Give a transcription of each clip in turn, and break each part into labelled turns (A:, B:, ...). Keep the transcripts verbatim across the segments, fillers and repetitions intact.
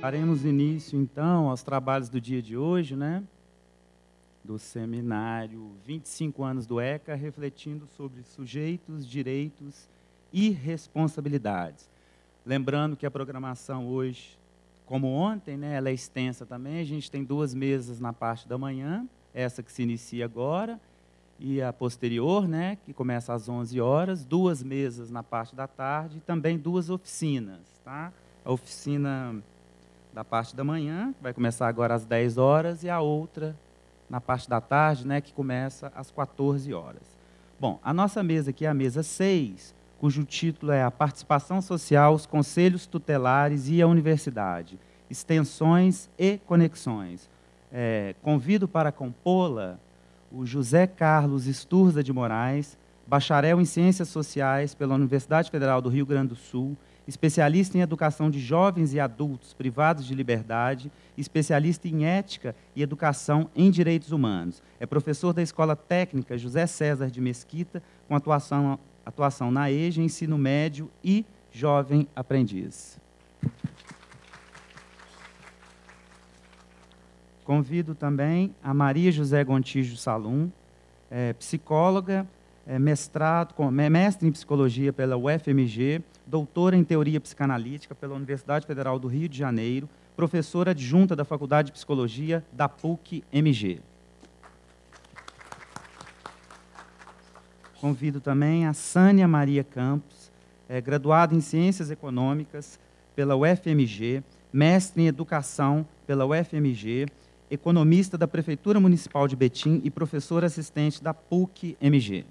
A: Daremos início, então, aos trabalhos do dia de hoje, né? Do seminário vinte e cinco anos do ECA, refletindo sobre sujeitos, direitos e responsabilidades. Lembrando que a programação hoje, como ontem, né, ela é extensa também. A gente tem duas mesas na parte da manhã, essa que se inicia agora, e a posterior, né, que começa às onze horas, duas mesas na parte da tarde e também duas oficinas. Tá? A oficina da parte da manhã, que vai começar agora às dez horas, e a outra na parte da tarde, né, que começa às quatorze horas. Bom, a nossa mesa aqui é a mesa seis, cujo título é a Participação Social, os Conselhos Tutelares e a Universidade, Extensões e Conexões. É, convido para compô-la o José Carlos Esturza de Moraes, bacharel em Ciências Sociais pela Universidade Federal do Rio Grande do Sul, especialista em educação de jovens e adultos privados de liberdade, especialista em ética e educação em direitos humanos. É professor da Escola Técnica José César de Mesquita, com atuação, atuação na E J A, ensino médio e jovem aprendiz. Convido também a Maria José Gontijo Salum, é, psicóloga, é, mestrado, com, mestre em psicologia pela U F M G, doutora em teoria psicanalítica pela Universidade Federal do Rio de Janeiro, professora adjunta da Faculdade de Psicologia da P U C M G. Convido também a Sânia Maria Campos, é, graduada em Ciências Econômicas pela U F M G, mestre em Educação pela U F M G, economista da Prefeitura Municipal de Betim e professora assistente da P U C M G.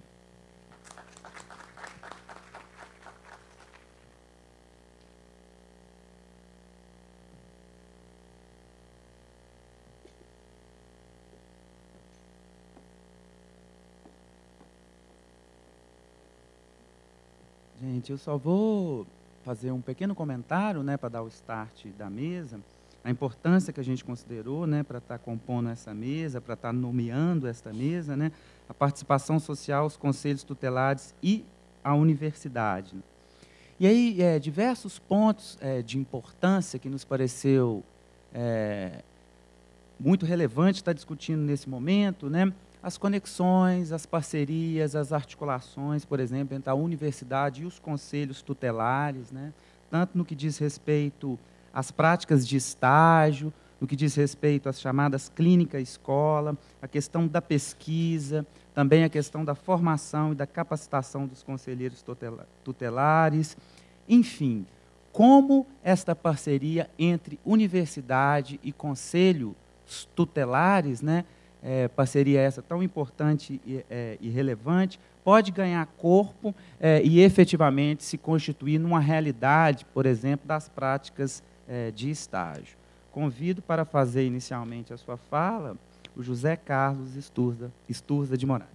A: Gente, eu só vou fazer um pequeno comentário, né, para dar o start da mesa, a importância que a gente considerou, né, para estar compondo essa mesa, para estar nomeando esta mesa, né, a participação social, os conselhos tutelares e a universidade. E aí, é, diversos pontos é, de importância que nos pareceu é, muito relevante estar discutindo nesse momento, né, as conexões, as parcerias, as articulações, por exemplo, entre a universidade e os conselhos tutelares, né, tanto no que diz respeito às práticas de estágio, no que diz respeito às chamadas clínica-escola, a questão da pesquisa, também a questão da formação e da capacitação dos conselheiros tutelares, enfim, como esta parceria entre universidade e conselhos tutelares, né, É, parceria essa tão importante e, é, e relevante, pode ganhar corpo é, e efetivamente se constituir numa realidade, por exemplo, das práticas é, de estágio. Convido para fazer inicialmente a sua fala o José Carlos Esturza, Esturza de Moraes.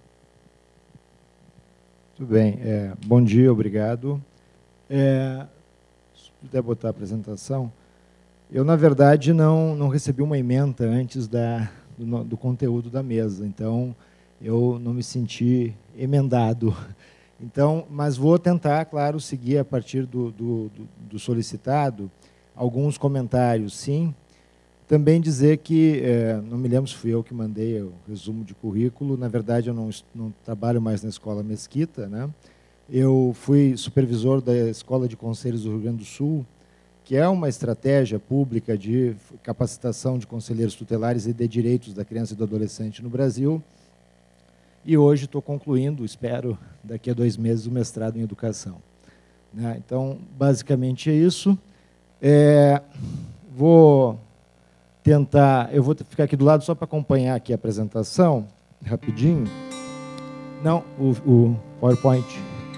B: Tudo bem, é, bom dia, obrigado. É, se puder botar a apresentação, eu, na verdade, não, não recebi uma ementa antes da... Do, do conteúdo da mesa, então eu não me senti emendado. Então, mas vou tentar, claro, seguir a partir do, do, do solicitado alguns comentários, sim. Também dizer que, é, não me lembro se fui eu que mandei o resumo de currículo, na verdade eu não, não trabalho mais na Escola Mesquita, né? Eu fui supervisor da Escola de Conselhos do Rio Grande do Sul, que é uma estratégia pública de capacitação de conselheiros tutelares e de direitos da criança e do adolescente no Brasil. E hoje estou concluindo, espero, daqui a dois meses, o mestrado em educação. Né? Então, basicamente é isso. É, vou tentar, eu vou ficar aqui do lado só para acompanhar aqui a apresentação, rapidinho. Não, o, o PowerPoint.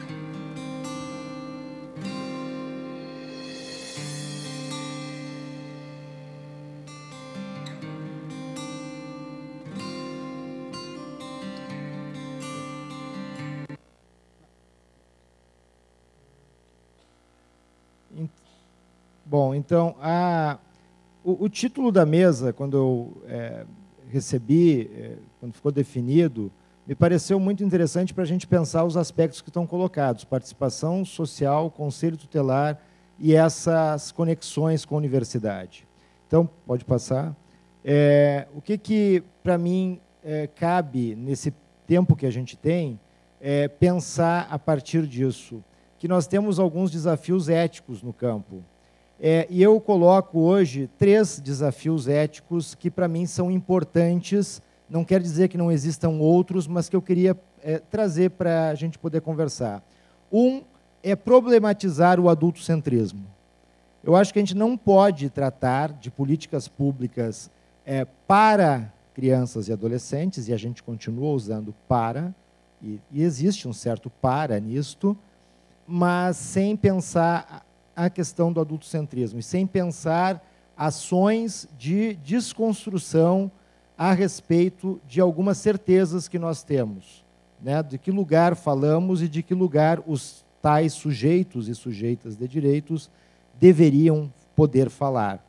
B: Bom, então, a, o, o título da mesa, quando eu é, recebi, é, quando ficou definido, me pareceu muito interessante para a gente pensar os aspectos que estão colocados, participação social, conselho tutelar e essas conexões com a universidade. Então, pode passar. É, o que, que para mim, é, cabe, nesse tempo que a gente tem, é pensar a partir disso, que nós temos alguns desafios éticos no campo. É, e eu coloco hoje três desafios éticos que, para mim, são importantes. Não quer dizer que não existam outros, mas que eu queria é, trazer para a gente poder conversar. Um é problematizar o adultocentrismo. Eu acho que a gente não pode tratar de políticas públicas é, para crianças e adolescentes, e a gente continua usando para, e, e existe um certo para nisto, mas sem pensar a questão do adultocentrismo, e sem pensar ações de desconstrução a respeito de algumas certezas que nós temos, né? De que lugar falamos e de que lugar os tais sujeitos e sujeitas de direitos deveriam poder falar.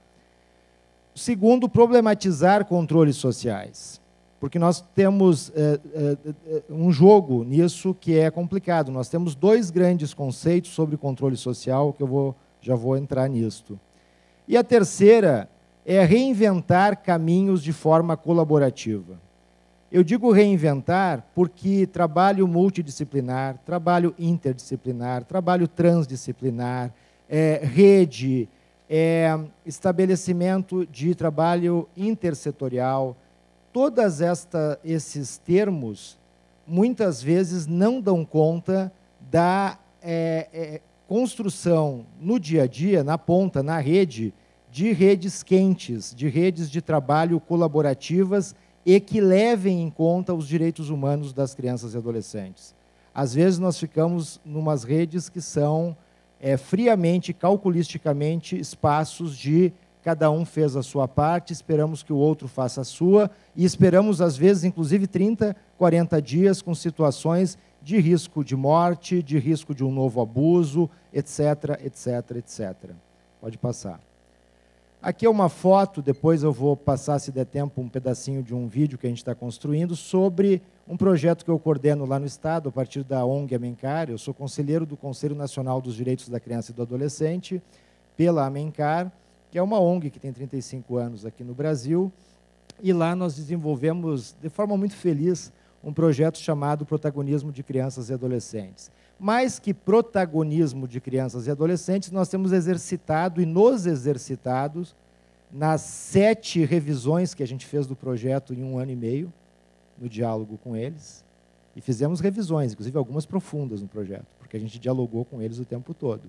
B: Segundo, problematizar controles sociais, porque nós temos é, é, um jogo nisso que é complicado. Nós temos dois grandes conceitos sobre controle social, que eu vou, já vou entrar nisto. E a terceira é reinventar caminhos de forma colaborativa. Eu digo reinventar porque trabalho multidisciplinar, trabalho interdisciplinar, trabalho transdisciplinar, é, rede, é, estabelecimento de trabalho intersetorial, todos esses termos, muitas vezes, não dão conta da é, é, construção no dia a dia, na ponta, na rede, de redes quentes, de redes de trabalho colaborativas e que levem em conta os direitos humanos das crianças e adolescentes. Às vezes, nós ficamos em umas redes que são é, friamente, calculisticamente, espaços de cada um fez a sua parte, esperamos que o outro faça a sua, e esperamos, às vezes, inclusive trinta, quarenta dias com situações de risco de morte, de risco de um novo abuso, etc, etc, etcétera. Pode passar. Aqui é uma foto, depois eu vou passar, se der tempo, um pedacinho de um vídeo que a gente está construindo sobre um projeto que eu coordeno lá no Estado, a partir da O N G Amencar. Eu sou conselheiro do Conselho Nacional dos Direitos da Criança e do Adolescente, pela Amencar, que é uma O N G que tem trinta e cinco anos aqui no Brasil, e lá nós desenvolvemos, de forma muito feliz, um projeto chamado Protagonismo de Crianças e Adolescentes. Mais que protagonismo de crianças e adolescentes, nós temos exercitado e nos exercitados nas sete revisões que a gente fez do projeto em um ano e meio, no diálogo com eles, e fizemos revisões, inclusive algumas profundas no projeto, porque a gente dialogou com eles o tempo todo.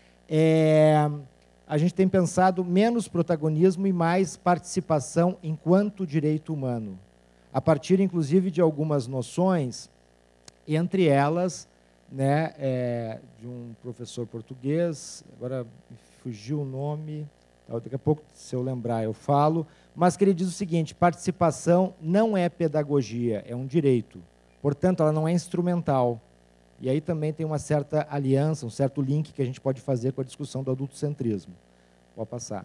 B: É... A gente tem pensado menos protagonismo e mais participação enquanto direito humano, a partir, inclusive, de algumas noções, entre elas, né, é, de um professor português, agora me fugiu o nome, daqui a pouco, se eu lembrar, eu falo, mas que ele diz o seguinte: participação não é pedagogia, é um direito, portanto, ela não é instrumental. E aí também tem uma certa aliança, um certo link que a gente pode fazer com a discussão do adultocentrismo. Pode passar.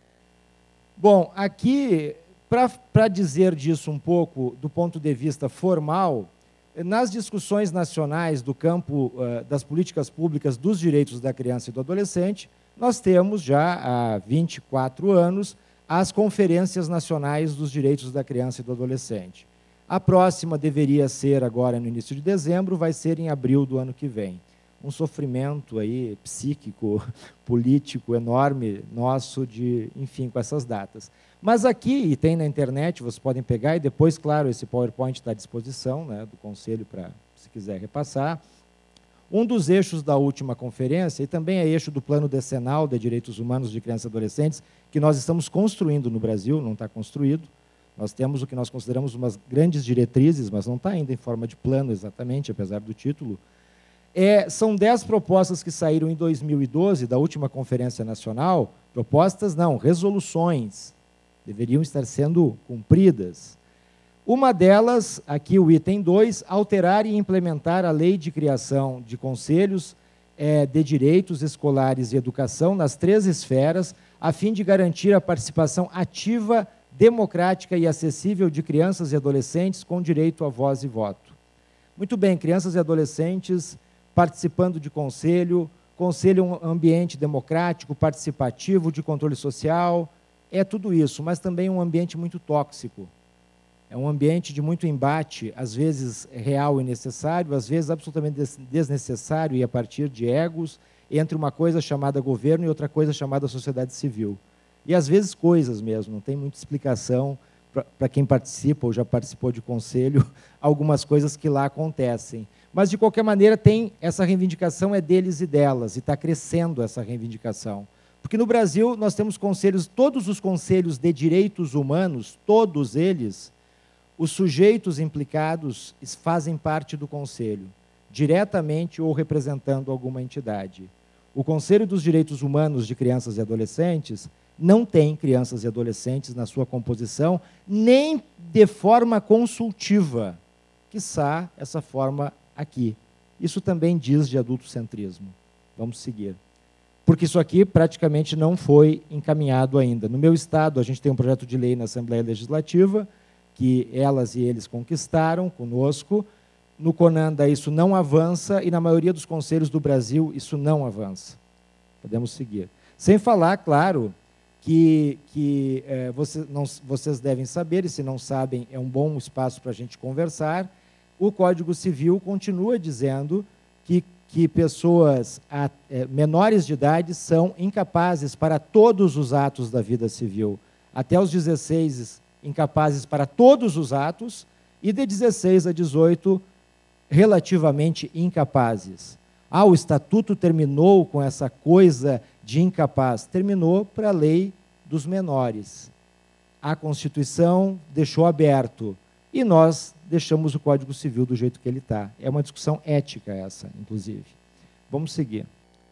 B: Bom, aqui, para dizer disso um pouco do ponto de vista formal, nas discussões nacionais do campo uh, das políticas públicas dos direitos da criança e do adolescente, nós temos já há vinte e quatro anos as conferências nacionais dos direitos da criança e do adolescente. A próxima deveria ser agora no início de dezembro, vai ser em abril do ano que vem. Um sofrimento aí psíquico, político enorme nosso, de, enfim, com essas datas. Mas aqui, e tem na internet, vocês podem pegar, e depois, claro, esse PowerPoint está à disposição, né, do Conselho, para, se quiser repassar. Um dos eixos da última conferência, e também é eixo do Plano Decenal de Direitos Humanos de Crianças e Adolescentes, que nós estamos construindo no Brasil, não está construído. Nós temos o que nós consideramos umas grandes diretrizes, mas não está ainda em forma de plano exatamente, apesar do título. É, são dez propostas que saíram em dois mil e doze, da última Conferência Nacional. Propostas não, resoluções, deveriam estar sendo cumpridas. Uma delas, aqui o item dois, alterar e implementar a Lei de Criação de Conselhos é, de Direitos Escolares e Educação nas três esferas, a fim de garantir a participação ativa, democrática e acessível de crianças e adolescentes com direito a voz e voto. Muito bem, crianças e adolescentes participando de conselho, conselho é um ambiente democrático, participativo, de controle social, é tudo isso, mas também um ambiente muito tóxico. É um ambiente de muito embate, às vezes real e necessário, às vezes absolutamente desnecessário e a partir de egos, entre uma coisa chamada governo e outra coisa chamada sociedade civil. E às vezes coisas mesmo, não tem muita explicação para quem participa ou já participou de conselho, algumas coisas que lá acontecem. Mas, de qualquer maneira, tem essa reivindicação é deles e delas, e está crescendo essa reivindicação. Porque no Brasil nós temos conselhos, todos os conselhos de direitos humanos, todos eles, os sujeitos implicados fazem parte do conselho, diretamente ou representando alguma entidade. O Conselho dos Direitos Humanos de Crianças e Adolescentes não tem crianças e adolescentes na sua composição, nem de forma consultiva, quiçá essa forma aqui. Isso também diz de adultocentrismo. Vamos seguir. Porque isso aqui praticamente não foi encaminhado ainda. No meu estado, a gente tem um projeto de lei na Assembleia Legislativa, que elas e eles conquistaram conosco. No CONANDA isso não avança e na maioria dos conselhos do Brasil isso não avança. Podemos seguir. Sem falar, claro, que, que é, você, não, vocês devem saber, e se não sabem, é um bom espaço para a gente conversar, o Código Civil continua dizendo que, que pessoas a, é, menores de idade são incapazes para todos os atos da vida civil. Até os dezesseis, incapazes para todos os atos, e de dezesseis a dezoito, relativamente incapazes. Ah, o Estatuto terminou com essa coisa de incapaz. Terminou para a lei dos menores. A Constituição deixou aberto. E nós deixamos o Código Civil do jeito que ele está. É uma discussão ética essa, inclusive. Vamos seguir.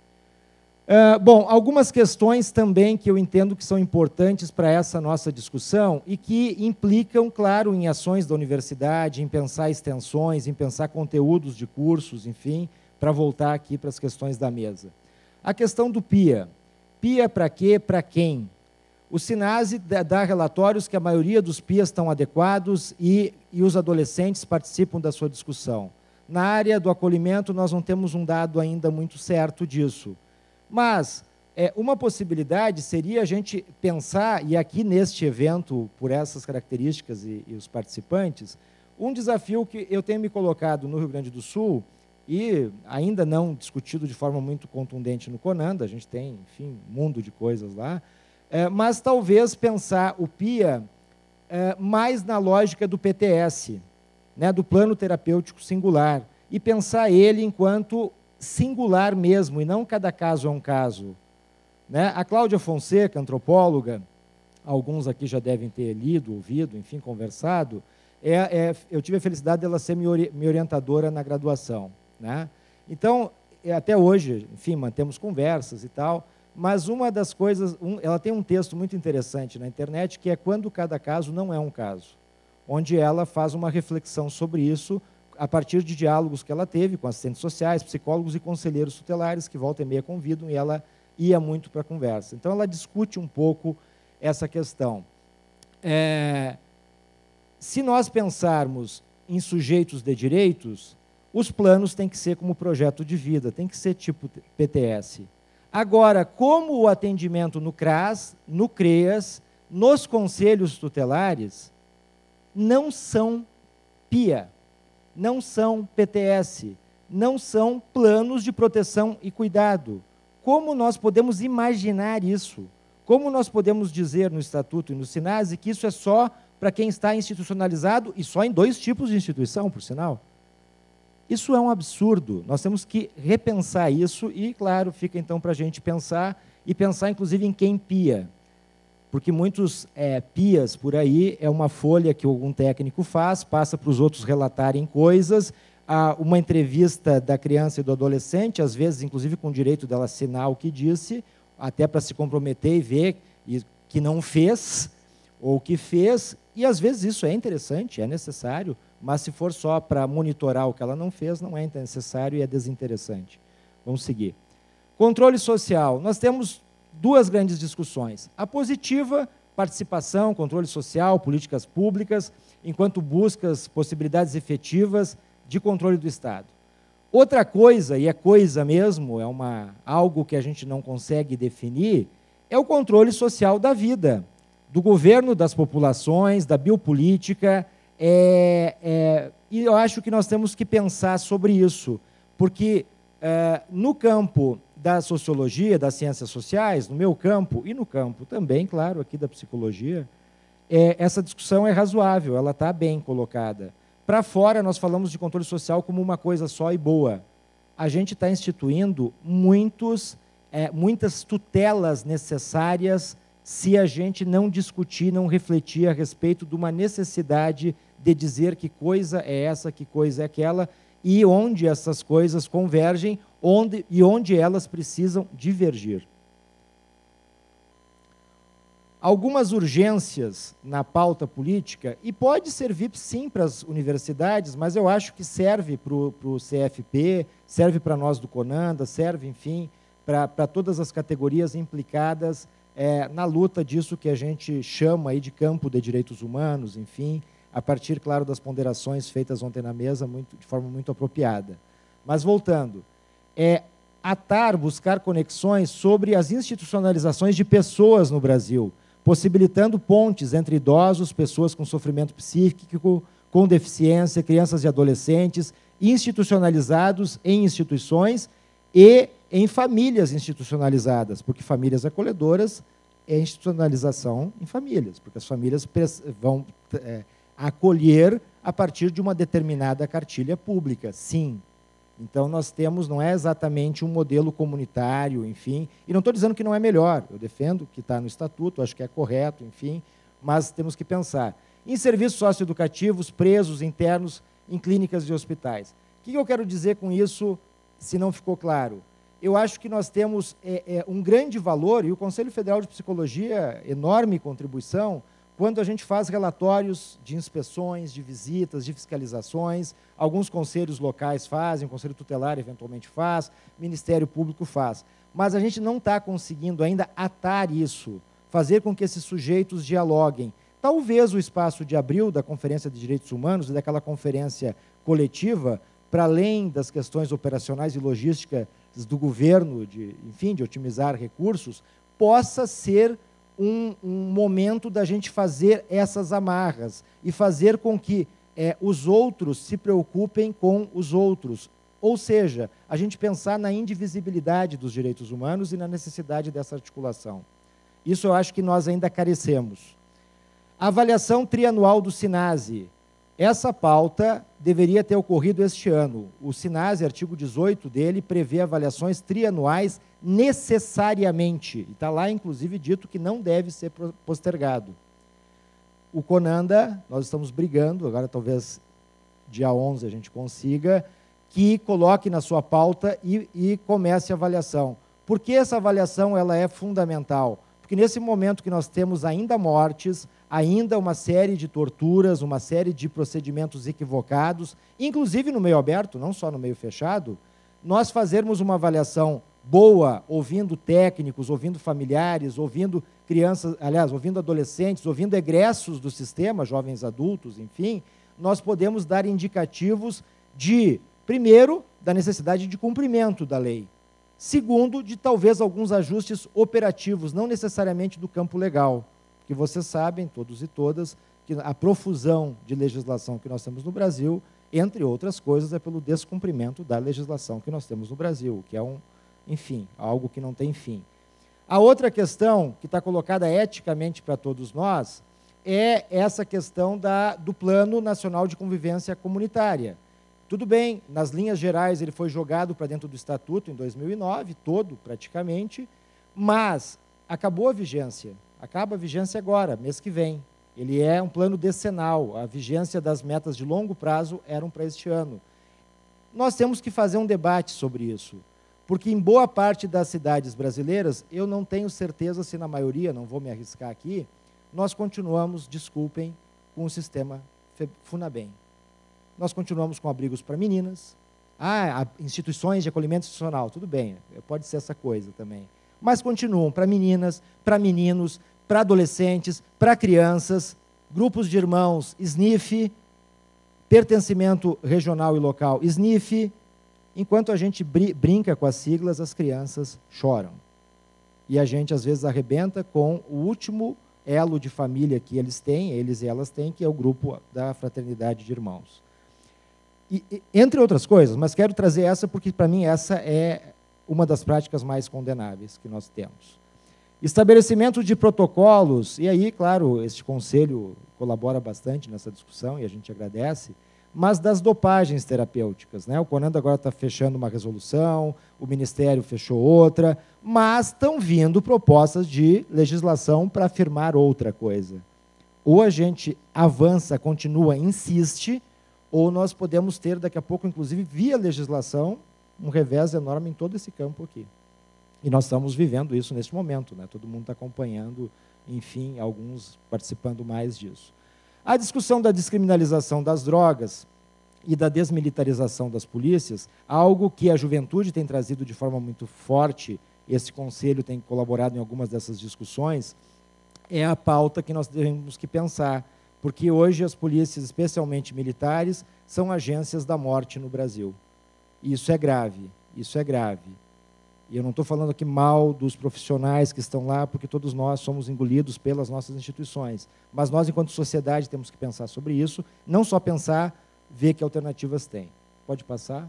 B: Uh, bom, algumas questões também que eu entendo que são importantes para essa nossa discussão e que implicam, claro, em ações da universidade, em pensar extensões, em pensar conteúdos de cursos, enfim, para voltar aqui para as questões da mesa. A questão do P I A. P I A para quê? Para quem? O SINASE dá relatórios que a maioria dos P I As estão adequados e, e os adolescentes participam da sua discussão. Na área do acolhimento, nós não temos um dado ainda muito certo disso. Mas é, uma possibilidade seria a gente pensar, e aqui neste evento, por essas características e, e os participantes, um desafio que eu tenho me colocado no Rio Grande do Sul, e ainda não discutido de forma muito contundente no CONANDA, a gente tem, enfim, um mundo de coisas lá, é, mas talvez pensar o P I A é, mais na lógica do P T S, né, do Plano Terapêutico Singular, e pensar ele enquanto singular mesmo, e não cada caso é um caso. Né? A Cláudia Fonseca, antropóloga, alguns aqui já devem ter lido, ouvido, enfim, conversado, é, é, eu tive a felicidade dela ser minha orientadora na graduação. Né? Então, até hoje, enfim, mantemos conversas e tal, mas uma das coisas, um, ela tem um texto muito interessante na internet, que é Quando Cada Caso Não É um Caso, onde ela faz uma reflexão sobre isso, a partir de diálogos que ela teve com assistentes sociais, psicólogos e conselheiros tutelares, que volta e meia convidam, e ela ia muito para a conversa. Então, ela discute um pouco essa questão. É, se nós pensarmos em sujeitos de direitos, os planos têm que ser como projeto de vida, tem que ser tipo P T S. Agora, como o atendimento no CRAS, no CREAS, nos conselhos tutelares, não são P I A, não são P T S, não são planos de proteção e cuidado. Como nós podemos imaginar isso? Como nós podemos dizer no Estatuto e no SINASE que isso é só para quem está institucionalizado e só em dois tipos de instituição, por sinal? Isso é um absurdo. Nós temos que repensar isso e, claro, fica então para a gente pensar e pensar inclusive em quem pia. Porque muitos é, pias por aí é uma folha que algum técnico faz, passa para os outros relatarem coisas, há uma entrevista da criança e do adolescente, às vezes, inclusive, com o direito dela assinar o que disse, até para se comprometer e ver que não fez, ou que fez, e às vezes isso é interessante, é necessário, mas se for só para monitorar o que ela não fez, não é necessário e é desinteressante. Vamos seguir. Controle social. Nós temos duas grandes discussões. A positiva, participação, controle social, políticas públicas, enquanto buscas possibilidades efetivas de controle do Estado. Outra coisa, e é coisa mesmo, é uma, algo que a gente não consegue definir, é o controle social da vida. do governo das populações, da biopolítica, é, é, e eu acho que nós temos que pensar sobre isso, porque é, no campo da sociologia, das ciências sociais, no meu campo, e no campo também, claro, aqui da psicologia, é, essa discussão é razoável, ela está bem colocada. Para fora, nós falamos de controle social como uma coisa só e boa. A gente está instituindo muitos, é, muitas tutelas necessárias se a gente não discutir, não refletir a respeito de uma necessidade de dizer que coisa é essa, que coisa é aquela, e onde essas coisas convergem onde, e onde elas precisam divergir. Algumas urgências na pauta política, e pode servir sim para as universidades, mas eu acho que serve para o C F P, serve para nós do CONANDA, serve, enfim, para, para todas as categorias implicadas é, na luta disso que a gente chama aí de campo de direitos humanos, enfim, a partir, claro, das ponderações feitas ontem na mesa, muito, de forma muito apropriada. Mas, voltando, é atar, buscar conexões sobre as institucionalizações de pessoas no Brasil, possibilitando pontes entre idosos, pessoas com sofrimento psíquico, com deficiência, crianças e adolescentes, institucionalizados em instituições e em famílias institucionalizadas, porque famílias acolhedoras é institucionalização em famílias, porque as famílias vão é, acolher a partir de uma determinada cartilha pública, sim. Então, nós temos, não é exatamente um modelo comunitário, enfim, e não estou dizendo que não é melhor, eu defendo que está no estatuto, acho que é correto, enfim, mas temos que pensar em serviços socioeducativos, presos, internos, em clínicas e hospitais. O que eu quero dizer com isso, se não ficou claro? Eu acho que nós temos é, é, um grande valor, e o Conselho Federal de Psicologia, enorme contribuição, quando a gente faz relatórios de inspeções, de visitas, de fiscalizações, alguns conselhos locais fazem, o Conselho Tutelar eventualmente faz, o Ministério Público faz. Mas a gente não está conseguindo ainda atar isso, fazer com que esses sujeitos dialoguem. Talvez o espaço de abril da Conferência de Direitos Humanos e daquela conferência coletiva, para além das questões operacionais e logísticas do governo, de, enfim, de otimizar recursos, possa ser Um, um momento da gente fazer essas amarras e fazer com que é, os outros se preocupem com os outros. Ou seja, a gente pensar na indivisibilidade dos direitos humanos e na necessidade dessa articulação. Isso eu acho que nós ainda carecemos. A avaliação trianual do SINASE. Essa pauta deveria ter ocorrido este ano. O SINASE, artigo dezoito dele, prevê avaliações trianuais necessariamente. E está lá, inclusive, dito que não deve ser postergado. O CONANDA, nós estamos brigando, agora talvez dia onze a gente consiga, que coloque na sua pauta e, e comece a avaliação. Por que essa avaliação ela é fundamental? Porque nesse momento que nós temos ainda mortes, ainda uma série de torturas, uma série de procedimentos equivocados, inclusive no meio aberto, não só no meio fechado, nós fazermos uma avaliação boa, ouvindo técnicos, ouvindo familiares, ouvindo crianças, aliás, ouvindo adolescentes, ouvindo egressos do sistema, jovens adultos, enfim, nós podemos dar indicativos de, primeiro, da necessidade de cumprimento da lei, segundo, de talvez alguns ajustes operativos, não necessariamente do campo legal, porque vocês sabem, todos e todas, que a profusão de legislação que nós temos no Brasil, entre outras coisas, é pelo descumprimento da legislação que nós temos no Brasil, que é um, enfim, algo que não tem fim. A outra questão que está colocada eticamente para todos nós é essa questão da, do Plano Nacional de Convivência Comunitária. Tudo bem, nas linhas gerais ele foi jogado para dentro do Estatuto em dois mil e nove, todo praticamente, mas acabou a vigência, acaba a vigência agora, mês que vem. Ele é um plano decenal, a vigência das metas de longo prazo eram para este ano. Nós temos que fazer um debate sobre isso, porque em boa parte das cidades brasileiras, eu não tenho certeza se na maioria, não vou me arriscar aqui, nós continuamos, desculpem, com o sistema FUNABEM. Nós continuamos com abrigos para meninas, ah, instituições de acolhimento institucional, tudo bem, pode ser essa coisa também, mas continuam para meninas, para meninos, para adolescentes, para crianças, grupos de irmãos, S N I F, pertencimento regional e local, S N I F, enquanto a gente brinca com as siglas, as crianças choram. E a gente, às vezes, arrebenta com o último elo de família que eles têm, eles e elas têm, que é o grupo da Fraternidade de Irmãos. E, e, entre outras coisas, mas quero trazer essa porque, para mim, essa é uma das práticas mais condenáveis que nós temos. Estabelecimento de protocolos, e aí, claro, este conselho colabora bastante nessa discussão, e a gente agradece, mas das dopagens terapêuticas, né? O CONANDA agora está fechando uma resolução, o Ministério fechou outra, mas estão vindo propostas de legislação para afirmar outra coisa. Ou a gente avança, continua, insiste, ou nós podemos ter, daqui a pouco, inclusive, via legislação, um revés enorme em todo esse campo aqui. E nós estamos vivendo isso nesse momento, né? Todo mundo está acompanhando, enfim, alguns participando mais disso. A discussão da descriminalização das drogas e da desmilitarização das polícias, algo que a juventude tem trazido de forma muito forte, esse conselho tem colaborado em algumas dessas discussões, é a pauta que nós temos que pensar, porque hoje as polícias, especialmente militares, são agências da morte no Brasil. E isso é grave, isso é grave. E eu não estou falando aqui mal dos profissionais que estão lá, porque todos nós somos engolidos pelas nossas instituições. Mas nós, enquanto sociedade, temos que pensar sobre isso, não só pensar, ver que alternativas tem. Pode passar?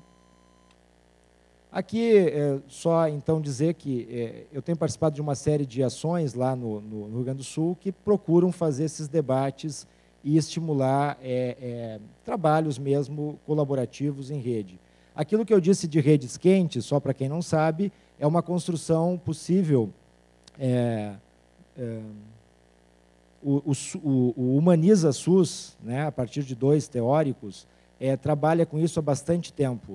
B: Aqui, é, só então dizer que é, eu tenho participado de uma série de ações lá no, no, no Rio Grande do Sul que procuram fazer esses debates e estimular é, é, trabalhos mesmo colaborativos em rede. Aquilo que eu disse de redes quentes, só para quem não sabe, é uma construção possível. É, é, o, o, o Humaniza SUS, né, a partir de dois teóricos, é, trabalha com isso há bastante tempo.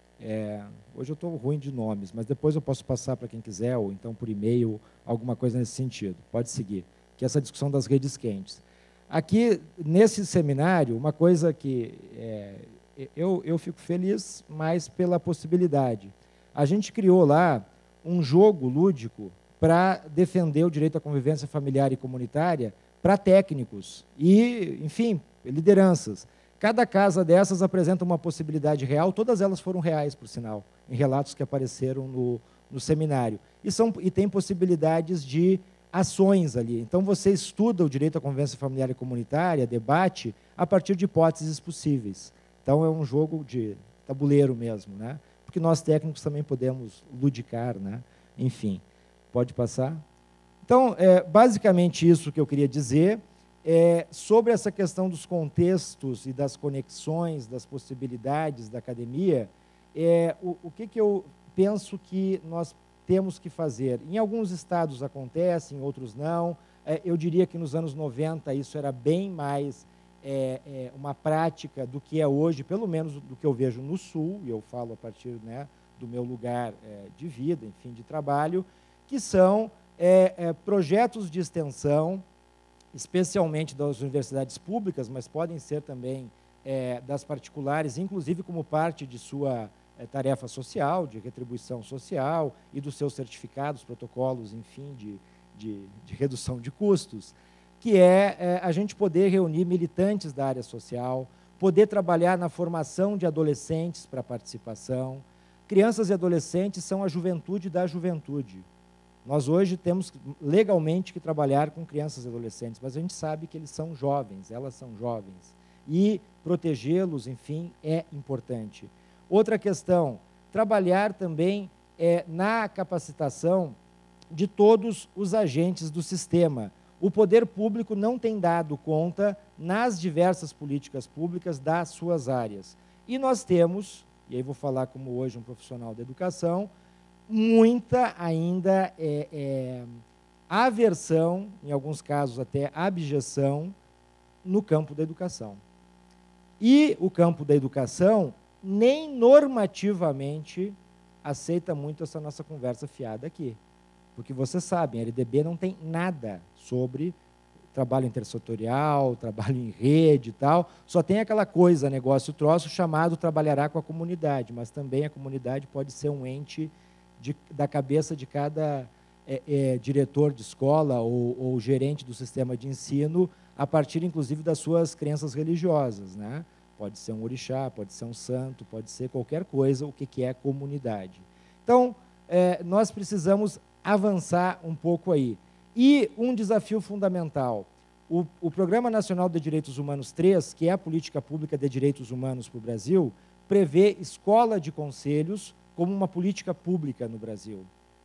B: É, hoje eu estou ruim de nomes, mas depois eu posso passar para quem quiser, ou então por e-mail, alguma coisa nesse sentido. Pode seguir, que é essa discussão das redes quentes. Aqui, nesse seminário, uma coisa que... É, Eu, eu fico feliz mais pela possibilidade. A gente criou lá um jogo lúdico para defender o direito à convivência familiar e comunitária para técnicos e, enfim, lideranças. Cada casa dessas apresenta uma possibilidade real, todas elas foram reais, por sinal, em relatos que apareceram no, no seminário. E, são, e tem possibilidades de ações ali. Então, você estuda o direito à convivência familiar e comunitária, debate, a partir de hipóteses possíveis. Então, é um jogo de tabuleiro mesmo, né? Porque nós técnicos também podemos ludicar, né? Enfim, pode passar? Então, é basicamente isso que eu queria dizer. É, sobre essa questão dos contextos e das conexões, das possibilidades da academia, é, o, o que, que eu penso que nós temos que fazer? Em alguns estados acontece, em outros não. É, eu diria que nos anos noventa isso era bem mais... É, é uma prática do que é hoje, pelo menos do que eu vejo no Sul, e eu falo a partir, né, do meu lugar é, de vida, enfim, de trabalho, que são é, é, projetos de extensão, especialmente das universidades públicas, mas podem ser também é, das particulares, inclusive como parte de sua é, tarefa social, de retribuição social, e dos seus certificados, protocolos, enfim, de, de, de redução de custos, que é, é a gente poder reunir militantes da área social, poder trabalhar na formação de adolescentes para participação. Crianças e adolescentes são a juventude da juventude. Nós hoje temos legalmente que trabalhar com crianças e adolescentes, mas a gente sabe que eles são jovens, elas são jovens. E protegê-los, enfim, é importante. Outra questão, trabalhar também é, na capacitação de todos os agentes do sistema. O poder público não tem dado conta, nas diversas políticas públicas, das suas áreas. E nós temos, e aí vou falar como hoje um profissional da educação, muita ainda é, é, aversão, em alguns casos até abjeção, no campo da educação. E o campo da educação nem normativamente aceita muito essa nossa conversa fiada aqui. Porque vocês sabem, a L D B não tem nada sobre trabalho intersetorial, trabalho em rede e tal, só tem aquela coisa, negócio troço, chamado trabalhará com a comunidade, mas também a comunidade pode ser um ente de, da cabeça de cada é, é, diretor de escola ou, ou gerente do sistema de ensino, a partir, inclusive, das suas crenças religiosas, né? Pode ser um orixá, pode ser um santo, pode ser qualquer coisa, o que, que é comunidade. Então, é, nós precisamos avançar um pouco aí. E um desafio fundamental, o, o Programa Nacional de Direitos Humanos três, que é a política pública de direitos humanos para o Brasil, prevê escola de conselhos como uma política pública no Brasil.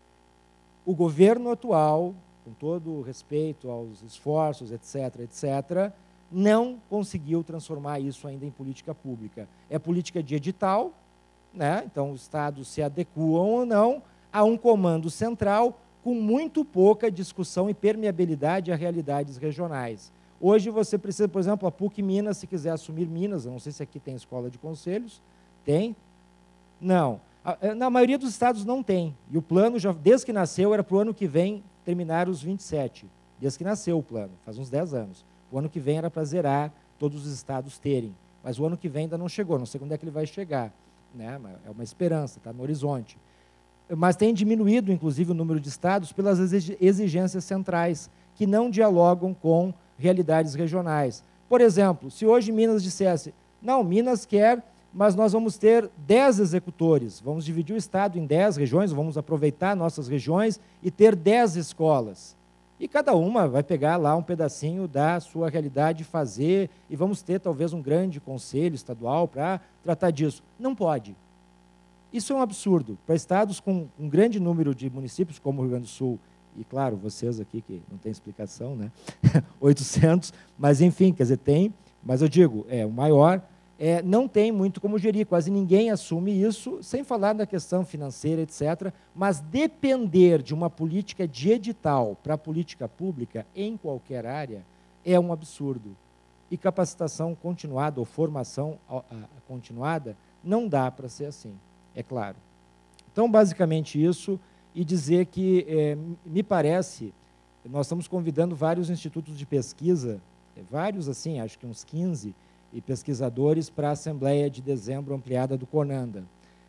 B: O governo atual, com todo o respeito aos esforços, etc, etc, não conseguiu transformar isso ainda em política pública. É política de edital, né? Então os estados se adequam ou não a um comando central com muito pouca discussão e permeabilidade a realidades regionais. Hoje você precisa, por exemplo, a PUC Minas, se quiser assumir Minas, eu não sei se aqui tem escola de conselhos, tem? Não. Na maioria dos estados não tem. E o plano, já, desde que nasceu, era para o ano que vem terminar os vinte e sete. Desde que nasceu o plano, faz uns dez anos. O ano que vem era para zerar, todos os estados terem. Mas o ano que vem ainda não chegou, não sei quando é que ele vai chegar. Né? É uma esperança, está no horizonte. Mas tem diminuído, inclusive, o número de estados pelas exigências centrais, que não dialogam com realidades regionais. Por exemplo, se hoje Minas dissesse, não, Minas quer, mas nós vamos ter dez executores, vamos dividir o estado em dez regiões, vamos aproveitar nossas regiões e ter dez escolas. E cada uma vai pegar lá um pedacinho da sua realidade e fazer, e vamos ter talvez um grande conselho estadual para tratar disso. Não pode. Isso é um absurdo. Para estados com um grande número de municípios, como o Rio Grande do Sul, e claro, vocês aqui, que não tem explicação, né? oitocentos, mas enfim, quer dizer, tem, mas eu digo, é o maior, é, não tem muito como gerir, quase ninguém assume isso, sem falar da questão financeira, etcétera, mas depender de uma política de edital para a política pública, em qualquer área, é um absurdo. E capacitação continuada, ou formação continuada, não dá para ser assim. É claro. Então, basicamente isso, e dizer que, é, me parece, nós estamos convidando vários institutos de pesquisa, vários assim, acho que uns quinze, e pesquisadores para a Assembleia de Dezembro ampliada do CONANDA.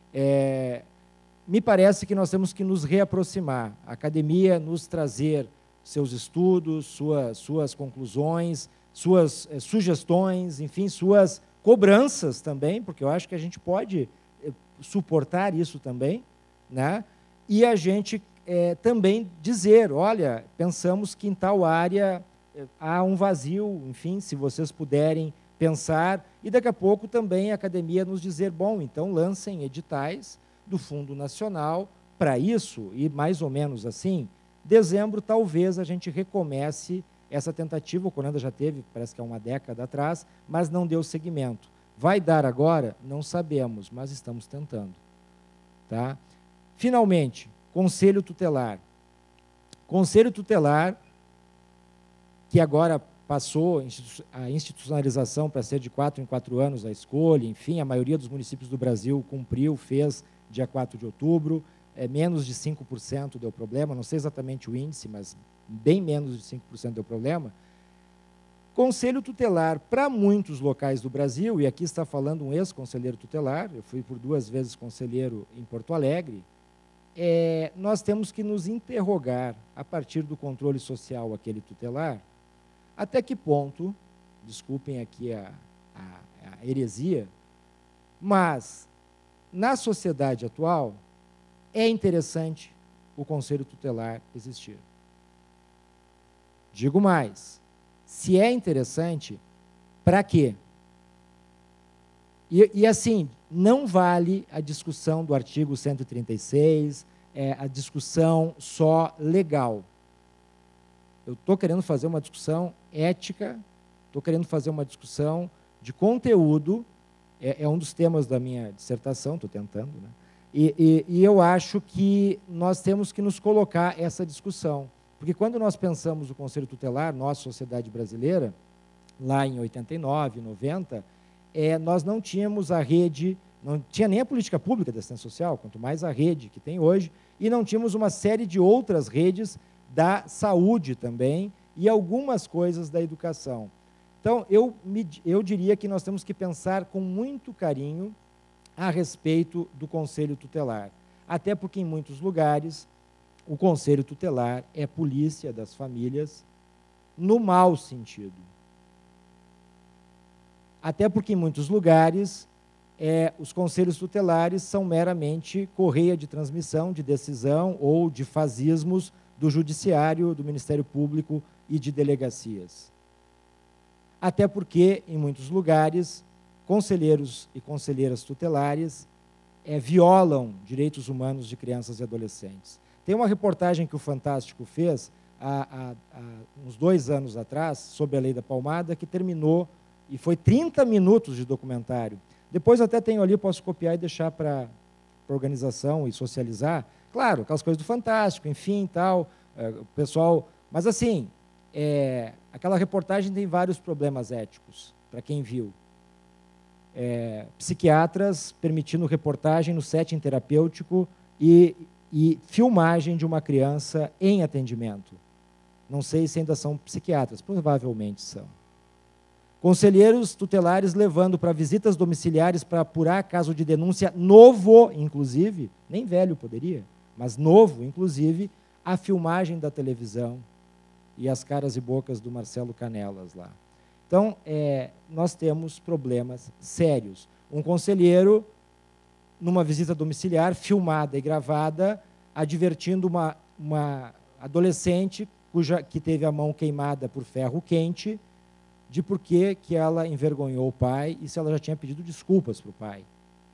B: É, me parece que nós temos que nos reaproximar, a academia nos trazer seus estudos, sua, suas conclusões, suas é, sugestões, enfim, suas cobranças também, porque eu acho que a gente pode suportar isso também, né? E a gente é, também dizer, olha, pensamos que em tal área é, há um vazio, enfim, se vocês puderem pensar, e daqui a pouco também a academia nos dizer, bom, então lancem editais do Fundo Nacional para isso, e mais ou menos assim, dezembro talvez a gente recomece essa tentativa, o CONANDA já teve, parece que há uma década atrás, mas não deu seguimento. Vai dar agora? Não sabemos, mas estamos tentando. Tá? Finalmente, Conselho Tutelar. Conselho Tutelar, que agora passou a institucionalização para ser de quatro em quatro anos a escolha, enfim, a maioria dos municípios do Brasil cumpriu, fez dia quatro de outubro, é, menos de cinco por cento deu problema, não sei exatamente o índice, mas bem menos de cinco por cento deu problema. Conselho tutelar, para muitos locais do Brasil, e aqui está falando um ex-conselheiro tutelar, eu fui por duas vezes conselheiro em Porto Alegre, é, nós temos que nos interrogar, a partir do controle social aquele tutelar, até que ponto, desculpem aqui a, a, a heresia, mas, na sociedade atual, é interessante o Conselho Tutelar existir. Digo mais, se é interessante, para quê? E, e, assim, não vale a discussão do artigo cento e trinta e seis, é, a discussão só legal. Eu estou querendo fazer uma discussão ética, estou querendo fazer uma discussão de conteúdo, é, é um dos temas da minha dissertação, estou tentando, né? E, e, e eu acho que nós temos que nos colocar essa discussão. Porque quando nós pensamos o Conselho Tutelar, nossa sociedade brasileira, lá em oitenta e nove, noventa, é, nós não tínhamos a rede, não tinha nem a política pública de assistência social, quanto mais a rede que tem hoje, e não tínhamos uma série de outras redes da saúde também e algumas coisas da educação. Então, eu, me, eu diria que nós temos que pensar com muito carinho a respeito do Conselho Tutelar. Até porque, em muitos lugares, o Conselho Tutelar é polícia das famílias no mau sentido. Até porque, em muitos lugares, é, os conselhos tutelares são meramente correia de transmissão, de decisão ou de fasismos do Judiciário, do Ministério Público e de delegacias. Até porque, em muitos lugares, conselheiros e conselheiras tutelares é, violam direitos humanos de crianças e adolescentes. Tem uma reportagem que o Fantástico fez há, há, há uns dois anos atrás, sobre a Lei da Palmada, que terminou, e foi trinta minutos de documentário. Depois até tenho ali, posso copiar e deixar para a organização e socializar. Claro, aquelas coisas do Fantástico, enfim, tal, é, o pessoal... Mas, assim, é, aquela reportagem tem vários problemas éticos, para quem viu. É, psiquiatras permitindo reportagem no setting terapêutico e, e filmagem de uma criança em atendimento. Não sei se ainda são psiquiatras, provavelmente são. Conselheiros tutelares levando para visitas domiciliares para apurar caso de denúncia novo, inclusive, nem velho poderia, mas novo, inclusive, a filmagem da televisão e as caras e bocas do Marcelo Canelas lá. Então, é, nós temos problemas sérios. Um conselheiro, numa visita domiciliar, filmada e gravada, advertindo uma, uma adolescente cuja, que teve a mão queimada por ferro quente, de por que que ela envergonhou o pai e se ela já tinha pedido desculpas para o pai.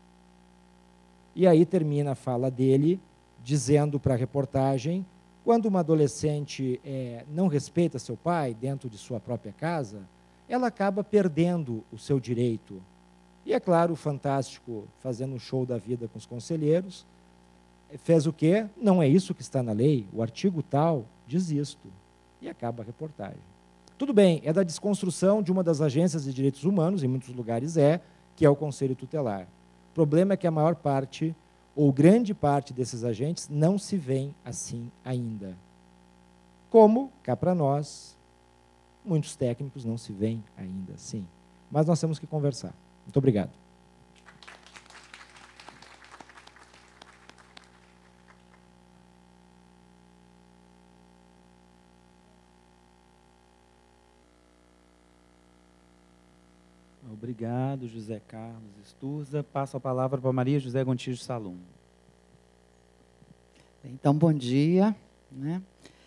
B: E aí termina a fala dele, dizendo para a reportagem, quando uma adolescente é, não respeita seu pai dentro de sua própria casa, ela acaba perdendo o seu direito. E, é claro, o Fantástico, fazendo um show da vida com os conselheiros, fez o quê? Não é isso que está na lei, o artigo tal diz isto. E acaba a reportagem. Tudo bem, é da desconstrução de uma das agências de direitos humanos, em muitos lugares é, que é o Conselho Tutelar. O problema é que a maior parte, ou grande parte desses agentes, não se veem assim ainda. Como, cá para nós, muitos técnicos não se veem ainda assim. Mas nós temos que conversar. Muito obrigado.
A: Obrigado, José Carlos Sturza. Passo a palavra para Maria José Gontijo Salum.
C: Então, bom dia. Né?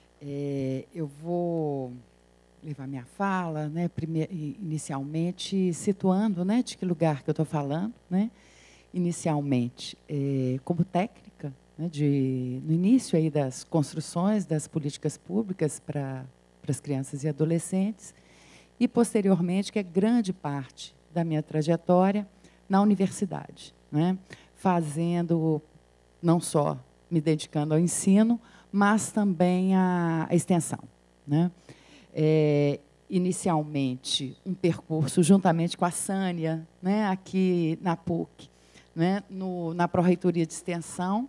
C: É, eu vou levar minha fala, né, primeir, inicialmente, situando, né, de que lugar que eu estou falando. Né? Inicialmente, é, como técnica, né, de, no início aí das construções das políticas públicas para as crianças e adolescentes, e, posteriormente, que é grande parte da minha trajetória na universidade, né? Fazendo, não só me dedicando ao ensino, mas também à, à extensão. Né? É, inicialmente, um percurso juntamente com a Sânia, né, aqui na PUC, né, no, na Pró-Reitoria de Extensão,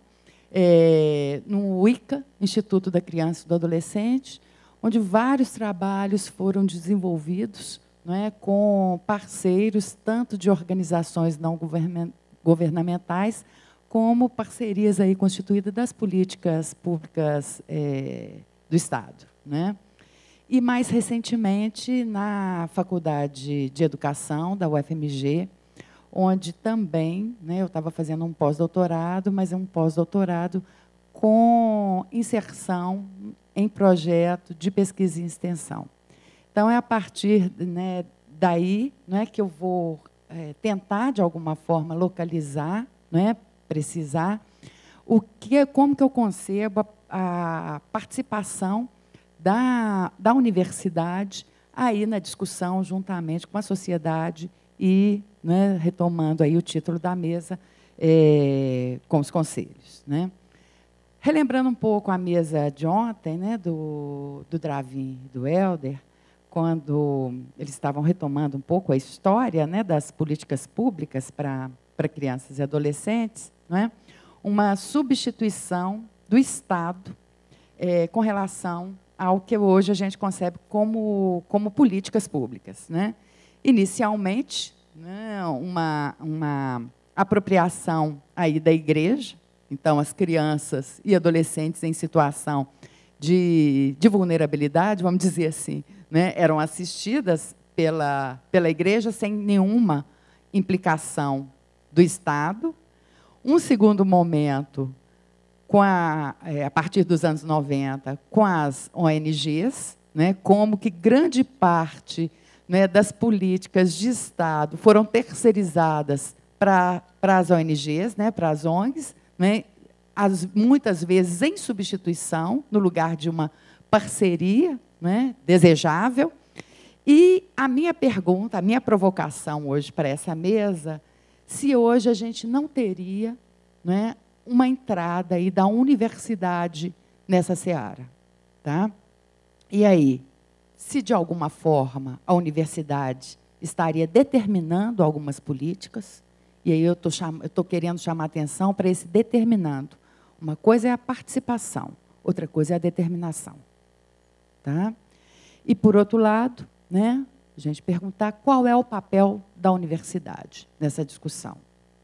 C: é, no I C A, Instituto da Criança e do Adolescente, onde vários trabalhos foram desenvolvidos, né, com parceiros, tanto de organizações não governamentais, como parcerias aí constituídas das políticas públicas é, do Estado. Né? E, mais recentemente, na Faculdade de Educação da U F M G, onde também, né, eu estava fazendo um pós-doutorado, mas é um pós-doutorado com inserção em projeto de pesquisa e extensão. Então, é a partir, né, daí, né, que eu vou é, tentar, de alguma forma, localizar, né, precisar, o que, como que eu concebo a, a participação da, da universidade aí na discussão, juntamente com a sociedade e, né, retomando aí o título da mesa, é, com os conselhos. Né? Relembrando um pouco a mesa de ontem, né, do, do Dravin e do Helder, quando eles estavam retomando um pouco a história, né, das políticas públicas para, para crianças e adolescentes, né, uma substituição do Estado é, com relação ao que hoje a gente concebe como, como políticas públicas. Né? Inicialmente, né, uma, uma apropriação aí da igreja. Então, as crianças e adolescentes em situação de, de vulnerabilidade, vamos dizer assim, né, eram assistidas pela, pela igreja sem nenhuma implicação do Estado. Um segundo momento, com a, é, a partir dos anos noventa, com as O N Gs, né, como que grande parte, né, das políticas de Estado foram terceirizadas para as O N Gs, né, para as O N Gs, né, as, muitas vezes em substituição, no lugar de uma parceria, né, desejável. E a minha pergunta, a minha provocação hoje para essa mesa, se hoje a gente não teria, né, uma entrada aí da universidade nessa seara. Tá? E aí, se de alguma forma a universidade estaria determinando algumas políticas, e aí eu estou eu estou querendo chamar atenção para esse determinando. Uma coisa é a participação, outra coisa é a determinação. Tá? E, por outro lado, né, a gente perguntar qual é o papel da universidade nessa discussão.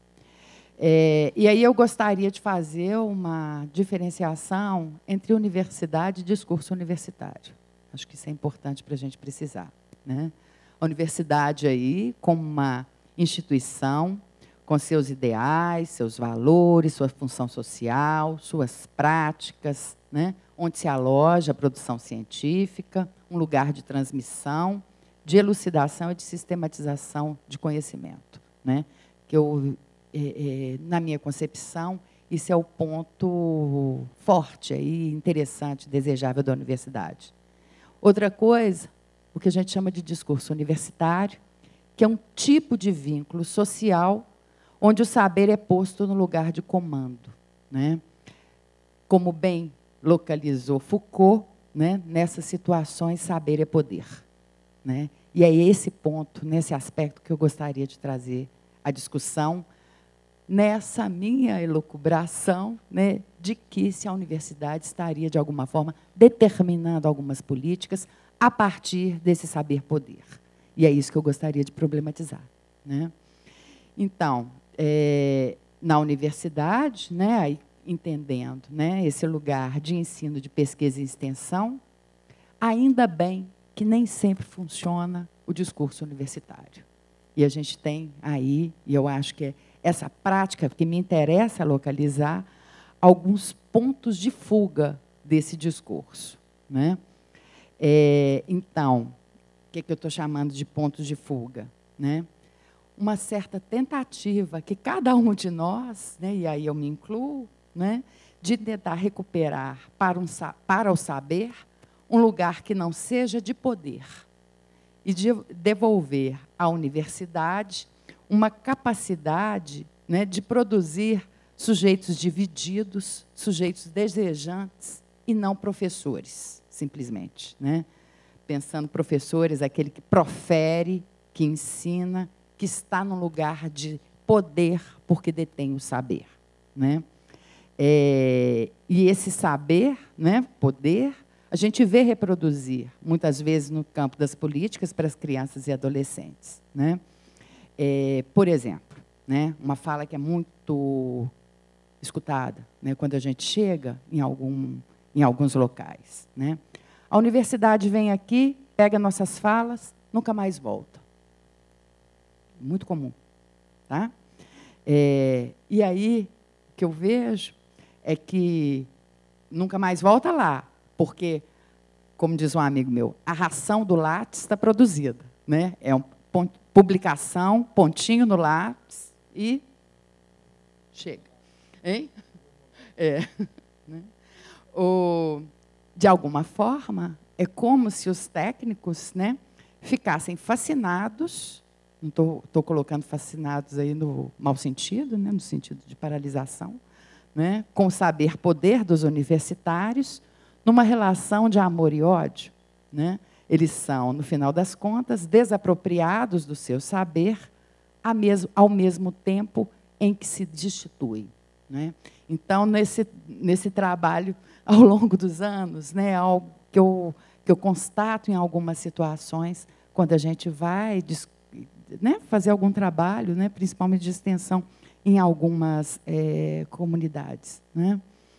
C: É, e aí eu gostaria de fazer uma diferenciação entre universidade e discurso universitário. Acho que isso é importante para a gente precisar. Né? A universidade aí, como uma instituição, com seus ideais, seus valores, sua função social, suas práticas, né? Onde se aloja a produção científica, um lugar de transmissão, de elucidação e de sistematização de conhecimento. Né? Que eu, é, é, na minha concepção, isso é o ponto forte, aí, interessante, desejável da universidade. Outra coisa, o que a gente chama de discurso universitário, que é um tipo de vínculo social onde o saber é posto no lugar de comando. Né? Como bem localizou Foucault, né? Nessas situações, saber é poder. Né? E é esse ponto, nesse aspecto, que eu gostaria de trazer a discussão, nessa minha elucubração, né, de que se a universidade estaria, de alguma forma, determinando algumas políticas a partir desse saber-poder. E é isso que eu gostaria de problematizar. Né? Então, é, na universidade, né, aí, entendendo, né, esse lugar de ensino, de pesquisa e extensão, ainda bem que nem sempre funciona o discurso universitário. E a gente tem aí, e eu acho que é essa prática que me interessa localizar, alguns pontos de fuga desse discurso. Né? É, então, o que, é que eu estou chamando de pontos de fuga? Né? Uma certa tentativa que cada um de nós, né, e aí eu me incluo, né, de tentar recuperar para, um, para o saber um lugar que não seja de poder e de devolver à universidade uma capacidade, né, de produzir sujeitos divididos, sujeitos desejantes e não professores, simplesmente. Né? Pensando professores, aquele que profere, que ensina, que está num lugar de poder porque detém o saber. Né? É, e esse saber, né, poder, a gente vê reproduzir, muitas vezes, no campo das políticas para as crianças e adolescentes. Né? É, por exemplo, né, uma fala que é muito escutada, né, quando a gente chega em, algum, em alguns locais. Né? A universidade vem aqui, pega nossas falas, nunca mais volta. Muito comum. Tá? É, e aí, o que eu vejo é que nunca mais volta lá, porque, como diz um amigo meu, a ração do lápis está produzida. Né? É uma publicação, pontinho no lápis e chega. Hein? É. Né? O, de alguma forma, é como se os técnicos, né, ficassem fascinados, não estou colocando fascinados aí no mau sentido, né, no sentido de paralisação, né, com o saber-poder dos universitários, numa relação de amor e ódio. Né? Eles são, no final das contas, desapropriados do seu saber, ao mesmo tempo em que se destituem. Né? Então, nesse, nesse trabalho, ao longo dos anos, né, algo que eu, que eu constato em algumas situações, quando a gente vai, né, fazer algum trabalho, né, principalmente de extensão, em algumas é, comunidades. Né?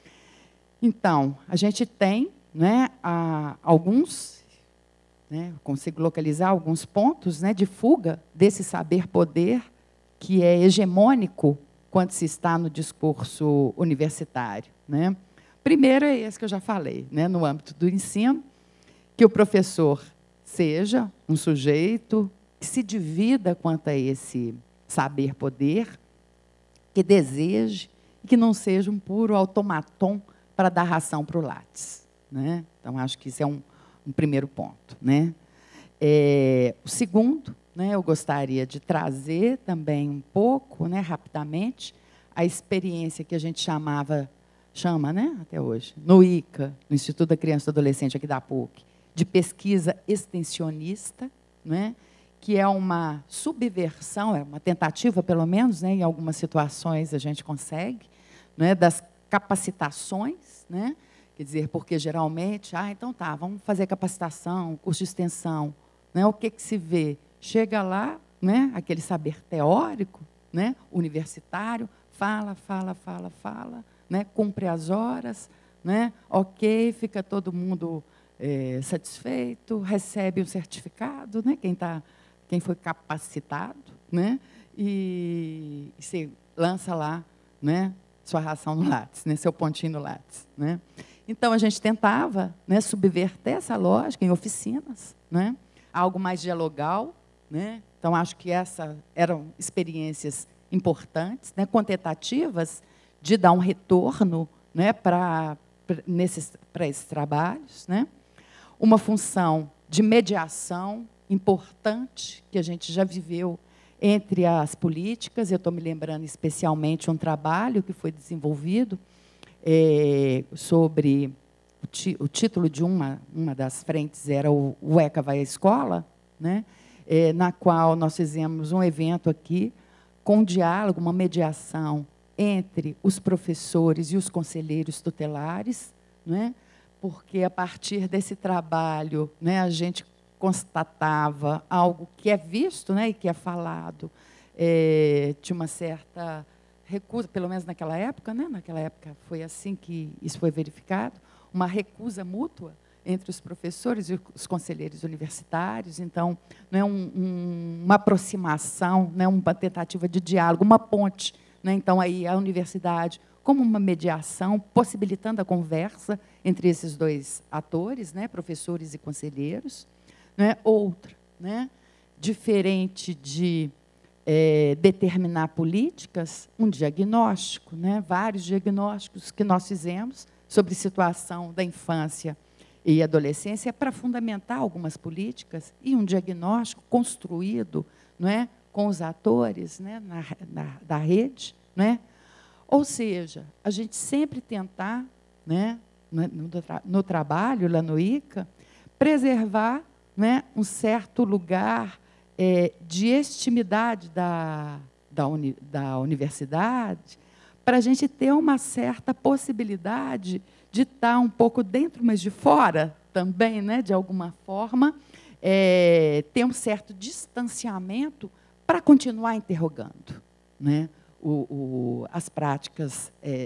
C: Então, a gente tem, né, a, alguns, né, consigo localizar alguns pontos, né, de fuga desse saber-poder que é hegemônico quando se está no discurso universitário. né? Primeiro é esse que eu já falei, né, no âmbito do ensino, que o professor seja um sujeito que se divida quanto a esse saber-poder, que deseje, e que não seja um puro automaton para dar ração para o Lattes, né? Então, acho que isso é um, um primeiro ponto, né? É, o segundo, né, eu gostaria de trazer também um pouco, né, rapidamente, a experiência que a gente chamava, chama, né, até hoje, no I C A, no Instituto da Criança e do Adolescente aqui da PUC, de pesquisa extensionista, né, que é uma subversão, é uma tentativa, pelo menos, né, em algumas situações a gente consegue, né, das capacitações, né, quer dizer, porque geralmente, ah, então tá, vamos fazer capacitação, curso de extensão, né, o que que se vê? Chega lá, né, aquele saber teórico, né, universitário, fala, fala, fala, fala, né, cumpre as horas, né, ok, fica todo mundo é, satisfeito, recebe um certificado, né, quem tá quem foi capacitado, né? E, e você lança lá, né, sua ração no Lattes, né, seu pontinho no Lattes, né? Então, a gente tentava, né, subverter essa lógica em oficinas, né, algo mais dialogal, né? Então, acho que essas eram experiências importantes, né, quantitativas, de dar um retorno, né, para nesses, para esses trabalhos, né? Uma função de mediação importante que a gente já viveu entre as políticas. Eu estou me lembrando especialmente um trabalho que foi desenvolvido é, sobre o, ti, o título de uma, uma das frentes era o, o ECA vai à escola, né, é, na qual nós fizemos um evento aqui com um diálogo, uma mediação entre os professores e os conselheiros tutelares, né, porque a partir desse trabalho, né, a gente constatava algo que é visto, né, e que é falado, é, de uma certa recusa, pelo menos naquela época, né, naquela época foi assim que isso foi verificado, uma recusa mútua entre os professores e os conselheiros universitários. Então, não é um, um, uma aproximação, né, uma tentativa de diálogo, uma ponte, né, então aí a universidade como uma mediação, possibilitando a conversa entre esses dois atores, né, professores e conselheiros. Né? Outra, né? Diferente de é, determinar políticas, um diagnóstico, né? Vários diagnósticos que nós fizemos sobre situação da infância e adolescência para fundamentar algumas políticas, e um diagnóstico construído, não é, com os atores, né, na, na, da rede. Né? Ou seja, a gente sempre tentar, né, no, no, no trabalho, lá no I C A, preservar, né, um certo lugar é, de estimidade da, da, uni, da universidade, para a gente ter uma certa possibilidade de estar um pouco dentro, mas de fora também, né, de alguma forma, é, ter um certo distanciamento para continuar interrogando, né, o, o, as práticas é,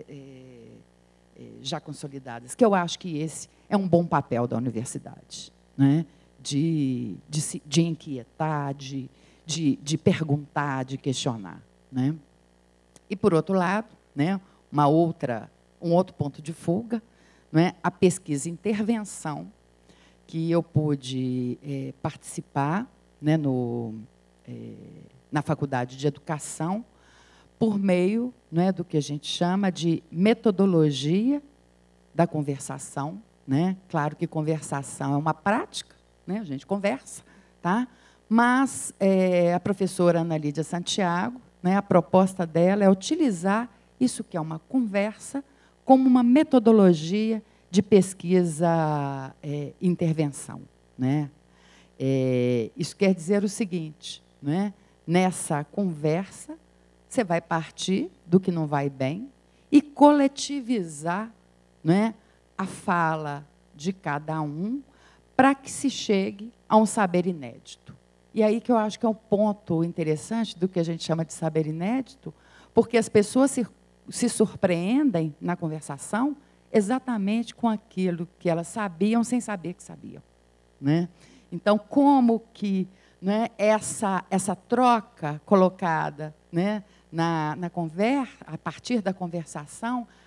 C: é, já consolidadas, que eu acho que esse é um bom papel da universidade, né? De, de, de inquietar, de, de, de perguntar, de questionar. Né? E, por outro lado, né, uma outra, um outro ponto de fuga, né, a pesquisa e intervenção, que eu pude é, participar, né, no, é, na Faculdade de Educação, por meio, né, do que a gente chama de metodologia da conversação. Né? Claro que conversação é uma prática, né? A gente conversa, tá? Mas é, a professora Ana Lídia Santiago, né, a proposta dela é utilizar isso que é uma conversa como uma metodologia de pesquisa e é, intervenção. Né? É, isso quer dizer o seguinte, né? Nessa conversa, você vai partir do que não vai bem e coletivizar, né, a fala de cada um, para que se chegue a um saber inédito. E aí que eu acho que é um ponto interessante do que a gente chama de saber inédito, porque as pessoas se, se surpreendem na conversação exatamente com aquilo que elas sabiam sem saber que sabiam. Né? Então, como que, né, essa, essa troca colocada, né, na, na conversa, a partir da conversação,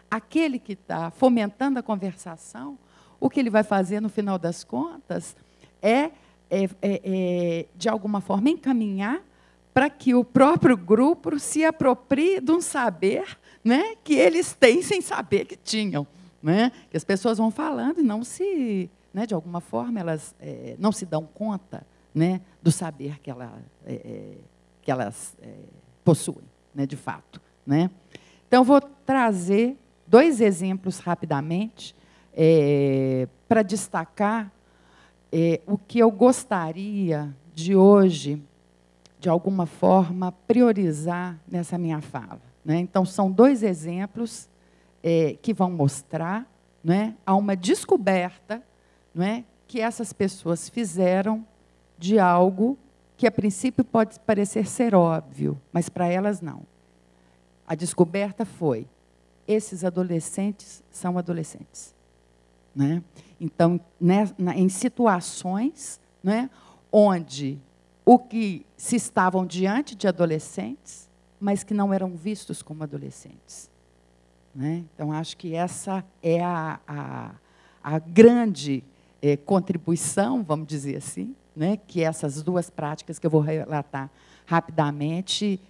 C: aquele que está fomentando a conversação, o que ele vai fazer, no final das contas, é, é, é, é de alguma forma, encaminhar para que o próprio grupo se aproprie de um saber, né, que eles têm sem saber que tinham. Né? Que as pessoas vão falando e não se, né, de alguma forma, elas é, não se dão conta, né, do saber que, ela, é, que elas é, possuem, né, de fato. Né? Então, vou trazer dois exemplos rapidamente é, para destacar é, o que eu gostaria de hoje, de alguma forma, priorizar nessa minha fala. Né? Então, são dois exemplos É, que vão mostrar, não é, a uma descoberta, não é, que essas pessoas fizeram de algo que, a princípio, pode parecer ser óbvio, mas para elas não. A descoberta foi: esses adolescentes são adolescentes. Né? Então, né, na, em situações, né, onde o que se estavam diante de adolescentes, mas que não eram vistos como adolescentes. Né? Então, acho que essa é a, a, a grande é, contribuição, vamos dizer assim, né? Que essas duas práticas que eu vou relatar rapidamente,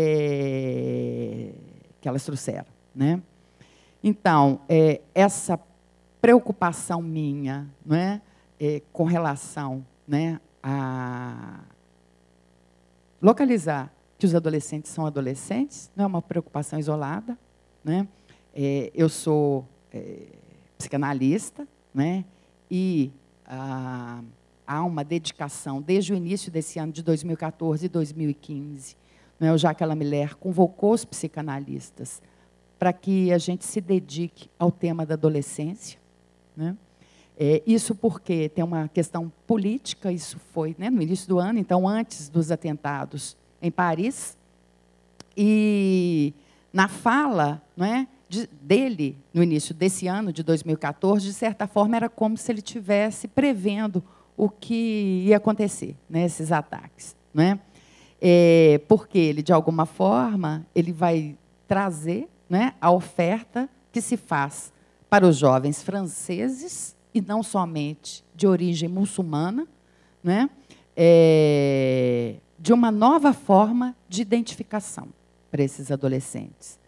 C: é, que elas trouxeram. Né? Então, é, essa preocupação minha, né, é, com relação, né, a localizar que os adolescentes são adolescentes, não é uma preocupação isolada. Né? É, eu sou é, psicanalista, né? E ah, há uma dedicação, desde o início desse ano de dois mil e quatorze e dois mil e quinze, né? O Jacques Lamiller convocou os psicanalistas para que a gente se dedique ao tema da adolescência. Né? É, isso porque tem uma questão política, isso foi, né, no início do ano, então, antes dos atentados em Paris, e na fala, não é, de, dele, no início desse ano, de dois mil e quatorze, de certa forma, era como se ele estivesse prevendo o que ia acontecer, né, esses ataques. Não é? É, porque ele, de alguma forma, ele vai trazer, né, a oferta que se faz para os jovens franceses, e não somente de origem muçulmana, né, é, de uma nova forma de identificação para esses adolescentes.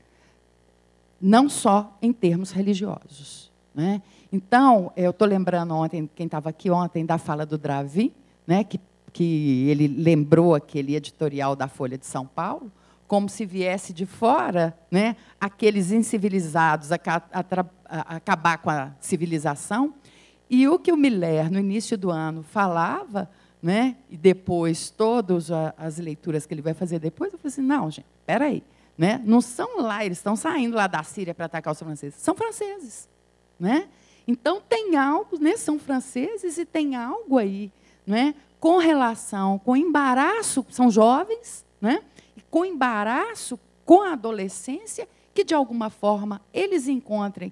C: Não só em termos religiosos. Né? Então, eu estou lembrando ontem, quem estava aqui ontem, da fala do Dravi, né, que, que ele lembrou aquele editorial da Folha de São Paulo, como se viesse de fora, né, aqueles incivilizados a, a, a acabar com a civilização. E o que o Miller, no início do ano, falava, né, e depois todas as leituras que ele vai fazer depois, eu falei assim, não, gente, espera aí. Né? Não são lá, eles estão saindo lá da Síria para atacar os franceses. São franceses. Né? Então, tem algo, né? São franceses e tem algo aí, né? Com relação, com embaraço, são jovens, né? E com embaraço, com a adolescência, que, de alguma forma, eles encontrem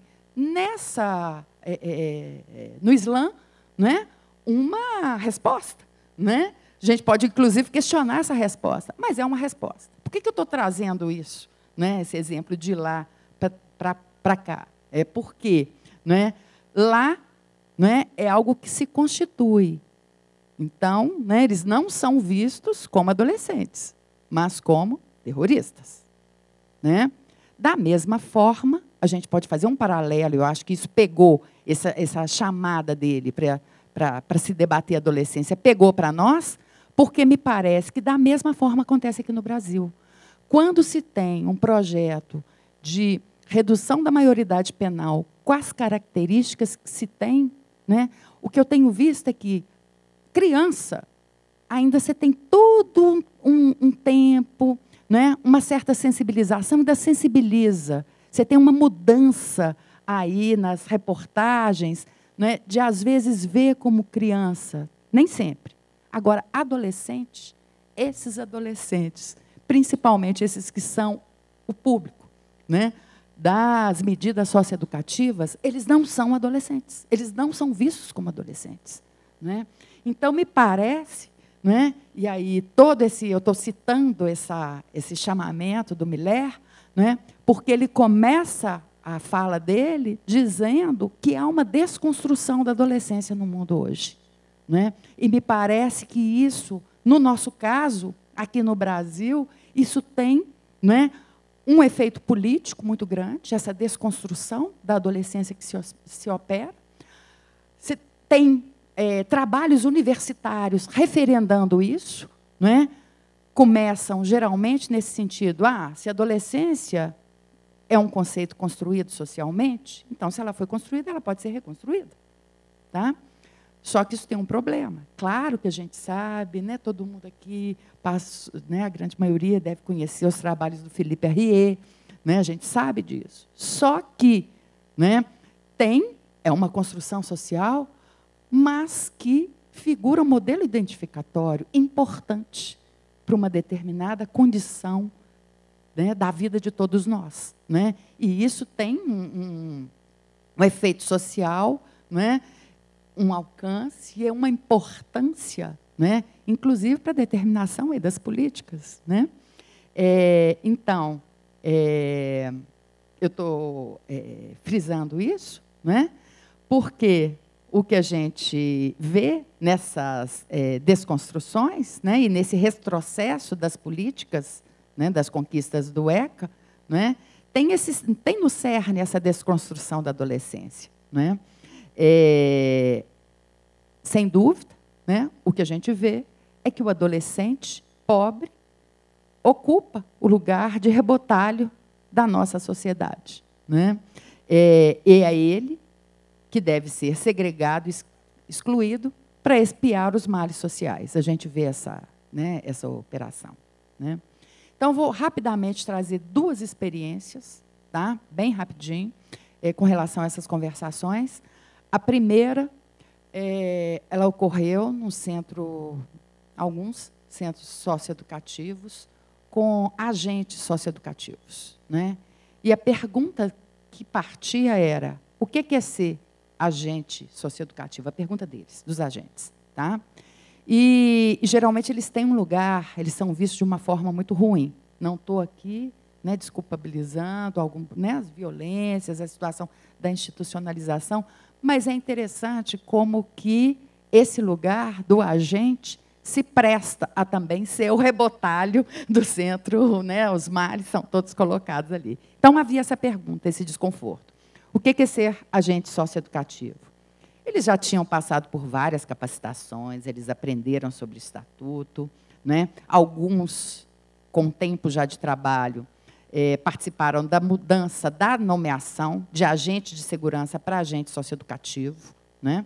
C: nessa, é, é, é, no Islã, né? Uma resposta. Né? A gente pode, inclusive, questionar essa resposta, mas é uma resposta. Por que, que eu estou trazendo isso, né, esse exemplo de lá para cá? É porque, né, lá, né, é algo que se constitui. Então, né, eles não são vistos como adolescentes, mas como terroristas. Né? Da mesma forma, a gente pode fazer um paralelo, eu acho que isso pegou, essa, essa chamada dele para para se debater a adolescência, pegou para nós, porque me parece que, da mesma forma, acontece aqui no Brasil. Quando se tem um projeto de redução da maioridade penal com as características que se tem, né, o que eu tenho visto é que criança, ainda você tem todo um, um tempo, né, uma certa sensibilização, ainda sensibiliza. Você tem uma mudança aí nas reportagens, né, de, às vezes, ver como criança, nem sempre. Agora, adolescentes, esses adolescentes, principalmente esses que são o público, né, das medidas socioeducativas, eles não são adolescentes, eles não são vistos como adolescentes. Né? Então, me parece, né, e aí todo esse, eu estou citando essa, esse chamamento do Miller, né, porque ele começa a fala dele dizendo que há uma desconstrução da adolescência no mundo hoje, né? E me parece que isso, no nosso caso, aqui no Brasil, isso tem, né, um efeito político muito grande, essa desconstrução da adolescência que se, se opera. Você tem é, trabalhos universitários referendando isso, né? Começam, geralmente, nesse sentido. Ah, se a adolescência é um conceito construído socialmente, então, se ela foi construída, ela pode ser reconstruída. Tá? Só que isso tem um problema. Claro que a gente sabe, né, todo mundo aqui, passa, né, a grande maioria deve conhecer os trabalhos do Philippe Arrier, né, a gente sabe disso. Só que, né, tem, é uma construção social, mas que figura um modelo identificatório importante para uma determinada condição, né, da vida de todos nós. Né? E isso tem um, um, um efeito social, né, um alcance e uma importância, né, inclusive para a determinação aí das políticas. Né? É, então, é, eu estou é, frisando isso, né, porque o que a gente vê nessas é, desconstruções, né, e nesse retrocesso das políticas, né, das conquistas do ECA, né, tem, esse, tem no cerne essa desconstrução da adolescência. Né? É, sem dúvida, né, o que a gente vê é que o adolescente pobre ocupa o lugar de rebotalho da nossa sociedade. Né? É, e é ele que deve ser segregado, excluído, para expiar os males sociais. A gente vê essa, né, essa operação. Né? Então, vou rapidamente trazer duas experiências, tá? Bem rapidinho, é, com relação a essas conversações. A primeira, é, ela ocorreu num centro, alguns centros socioeducativos, com agentes socioeducativos. Né? E a pergunta que partia era, o que é ser agente socioeducativo? A pergunta deles, dos agentes. Tá? E, geralmente, eles têm um lugar, eles são vistos de uma forma muito ruim. Não estou aqui, né, desculpabilizando algum, né, as violências, a situação da institucionalização, mas é interessante como que esse lugar do agente se presta a também ser o rebotalho do centro, né, os males são todos colocados ali. Então, havia essa pergunta, esse desconforto. O que é ser agente socioeducativo? Eles já tinham passado por várias capacitações, eles aprenderam sobre o estatuto, né? Alguns, com tempo já de trabalho, eh, participaram da mudança da nomeação de agente de segurança para agente socioeducativo. Né?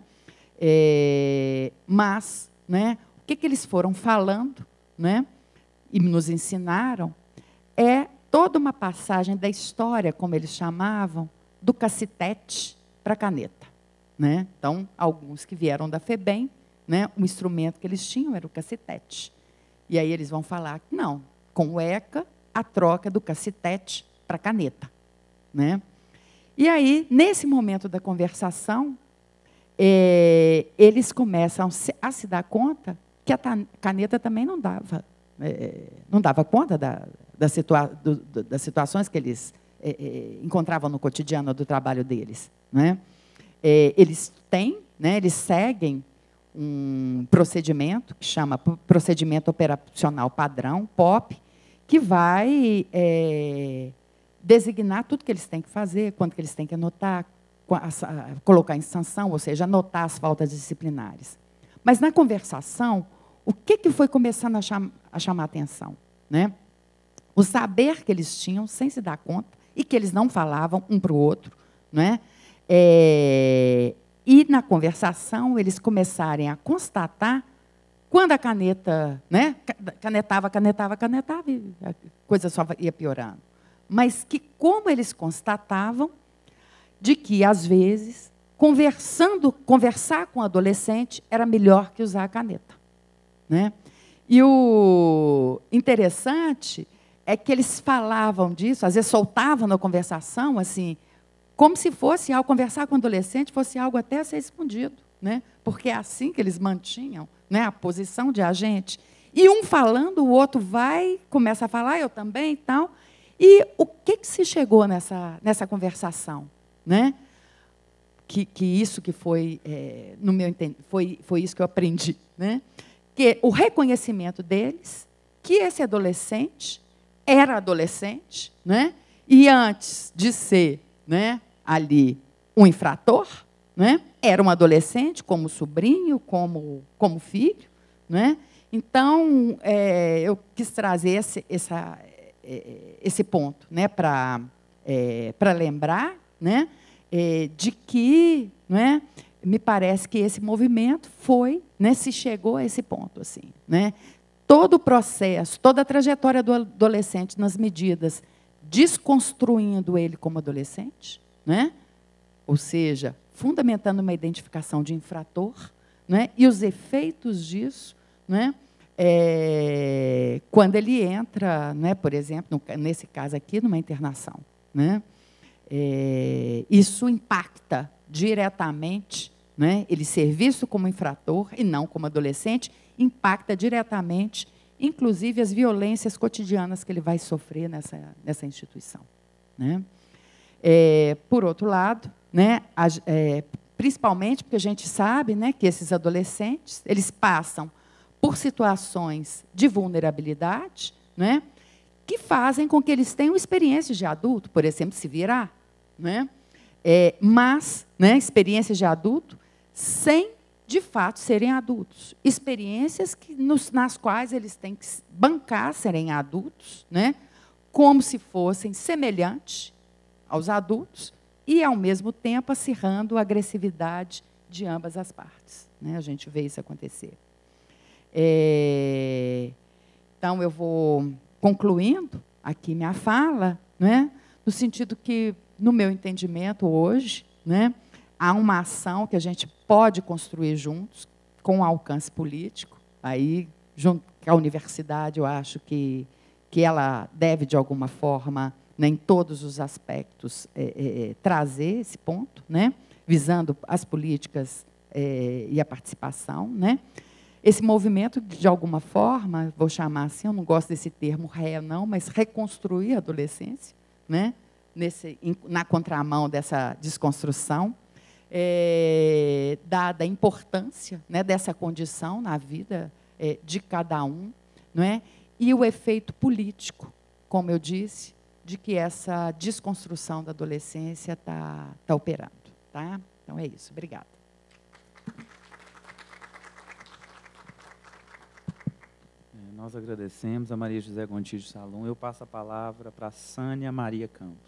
C: É, mas, né, o que, que eles foram falando, né, e nos ensinaram é toda uma passagem da história, como eles chamavam, do cacetete para a caneta. Né? Então, alguns que vieram da FEBEM, né, o instrumento que eles tinham era o cacetete. E aí eles vão falar que não, com o ECA, a troca do cacetete para a caneta. Né? E aí, nesse momento da conversação, é, eles começam a se dar conta que a caneta também não dava, é, não dava conta da, da situa do, do, das situações que eles é, é, encontravam no cotidiano do trabalho deles. Né? É, eles têm, né, eles seguem um procedimento que chama Procedimento Operacional Padrão, P O P, que vai é, designar tudo que eles têm que fazer, quanto que eles têm que anotar, colocar em sanção, ou seja, anotar as faltas disciplinares. Mas, na conversação, o que, que foi começando a, cham a chamar a atenção? Né? O saber que eles tinham, sem se dar conta, e que eles não falavam um para o outro, né? É, e, na conversação, eles começarem a constatar quando a caneta, né, canetava, canetava, canetava, e a coisa só ia piorando. Mas que, como eles constatavam, de que, às vezes, conversando, conversar com o adolescente era melhor que usar a caneta. Né? E o interessante é que eles falavam disso, às vezes soltavam na conversação, assim, como se fosse, ao conversar com o adolescente, fosse algo até a ser escondido, né? Porque é assim que eles mantinham, né, a posição de agente. E um falando, o outro vai, começa a falar, eu também e tal. E o que, que se chegou nessa, nessa conversação? Né? Que, que isso que foi, é, no meu entendimento, foi, foi isso que eu aprendi. Né? Que o reconhecimento deles, que esse adolescente era adolescente, né? E antes de ser, né, ali um infrator, né, era um adolescente, como sobrinho, como, como filho. Né? Então, é, eu quis trazer esse, essa, esse ponto, né, para é, para lembrar, né, é, de que, né, me parece que esse movimento foi, né, se chegou a esse ponto. Assim, né? Todo o processo, toda a trajetória do adolescente nas medidas, desconstruindo ele como adolescente, né? Ou seja, fundamentando uma identificação de infrator, né? E os efeitos disso, né? É, quando ele entra, né, por exemplo, no, nesse caso aqui, numa internação. Né? É, isso impacta diretamente, né, ele ser visto como infrator e não como adolescente, impacta diretamente, inclusive, as violências cotidianas que ele vai sofrer nessa, nessa instituição. Né? É, por outro lado, né, a, é, principalmente porque a gente sabe, né, que esses adolescentes eles passam por situações de vulnerabilidade, né, que fazem com que eles tenham experiências de adulto, por exemplo, se virar. Né, é, mas, né, experiências de adulto sem, de fato, serem adultos. Experiências que, nos, nas quais eles têm que bancar serem adultos, né, como se fossem semelhantes aos adultos e, ao mesmo tempo, acirrando a agressividade de ambas as partes. Né, a gente vê isso acontecer. É, então, eu vou concluindo aqui minha fala, né, no sentido que, no meu entendimento, hoje, né, há uma ação que a gente pode construir juntos, com alcance político. Aí, junto com a universidade, eu acho que, que ela deve, de alguma forma, né, em todos os aspectos, é, é, trazer esse ponto, né, visando as políticas é, e a participação. Né. Esse movimento, de alguma forma, vou chamar assim, eu não gosto desse termo ré, não, mas reconstruir a adolescência, né, nesse, na contramão dessa desconstrução, é, dada a importância, né, dessa condição na vida é, de cada um, não é? E o efeito político, como eu disse, de que essa desconstrução da adolescência está tá operando. Tá? Então, é isso. Obrigada.
A: Nós agradecemos a Maria José Gontijo Salum. Eu passo a palavra para a Sânia Maria Campos.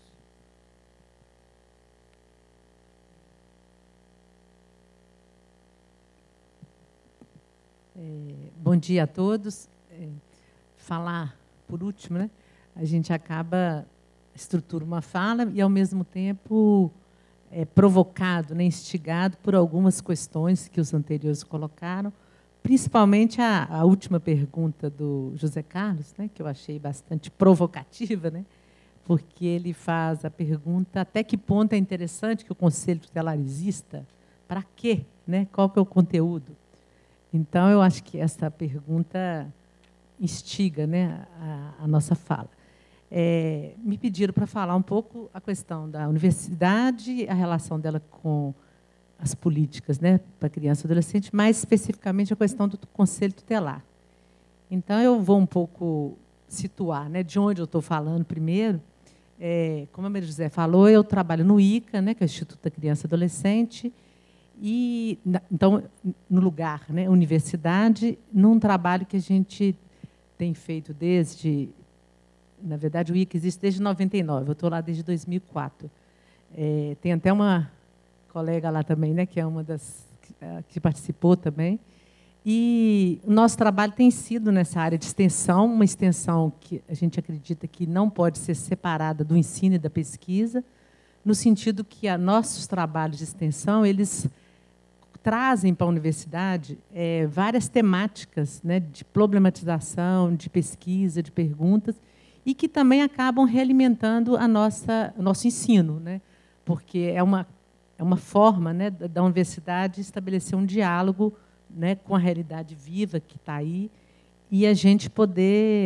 D: É, bom dia a todos. É, falar, por último, né, a gente acaba, estrutura uma fala e, ao mesmo tempo, é provocado, né, instigado por algumas questões que os anteriores colocaram, principalmente a, a última pergunta do José Carlos, né, que eu achei bastante provocativa, né, porque ele faz a pergunta até que ponto é interessante que o Conselho Tutelar exista, para quê, né, qual que é o conteúdo. Então, eu acho que essa pergunta instiga, né, a, a nossa fala. É, me pediram para falar um pouco a questão da universidade, a relação dela com as políticas, né, para criança e adolescente, mais especificamente a questão do Conselho Tutelar. Então, eu vou um pouco situar, né, de onde eu estou falando primeiro. É, como a Maria José falou, eu trabalho no I C A, né, que é o Instituto da Criança e Adolescente, e, então, no lugar, né, universidade, num trabalho que a gente tem feito desde... Na verdade, o I C A existe desde noventa e nove, eu estou lá desde dois mil e quatro. É, tem até uma colega lá também, né, que é uma das que participou também. E o nosso trabalho tem sido nessa área de extensão, uma extensão que a gente acredita que não pode ser separada do ensino e da pesquisa, no sentido que a nossos trabalhos de extensão, eles trazem para a universidade é, várias temáticas, né, de problematização, de pesquisa, de perguntas, e que também acabam realimentando a nossa, o nosso ensino, né? Porque é uma, é uma forma, né, da, da universidade estabelecer um diálogo, né, com a realidade viva que está aí e a gente poder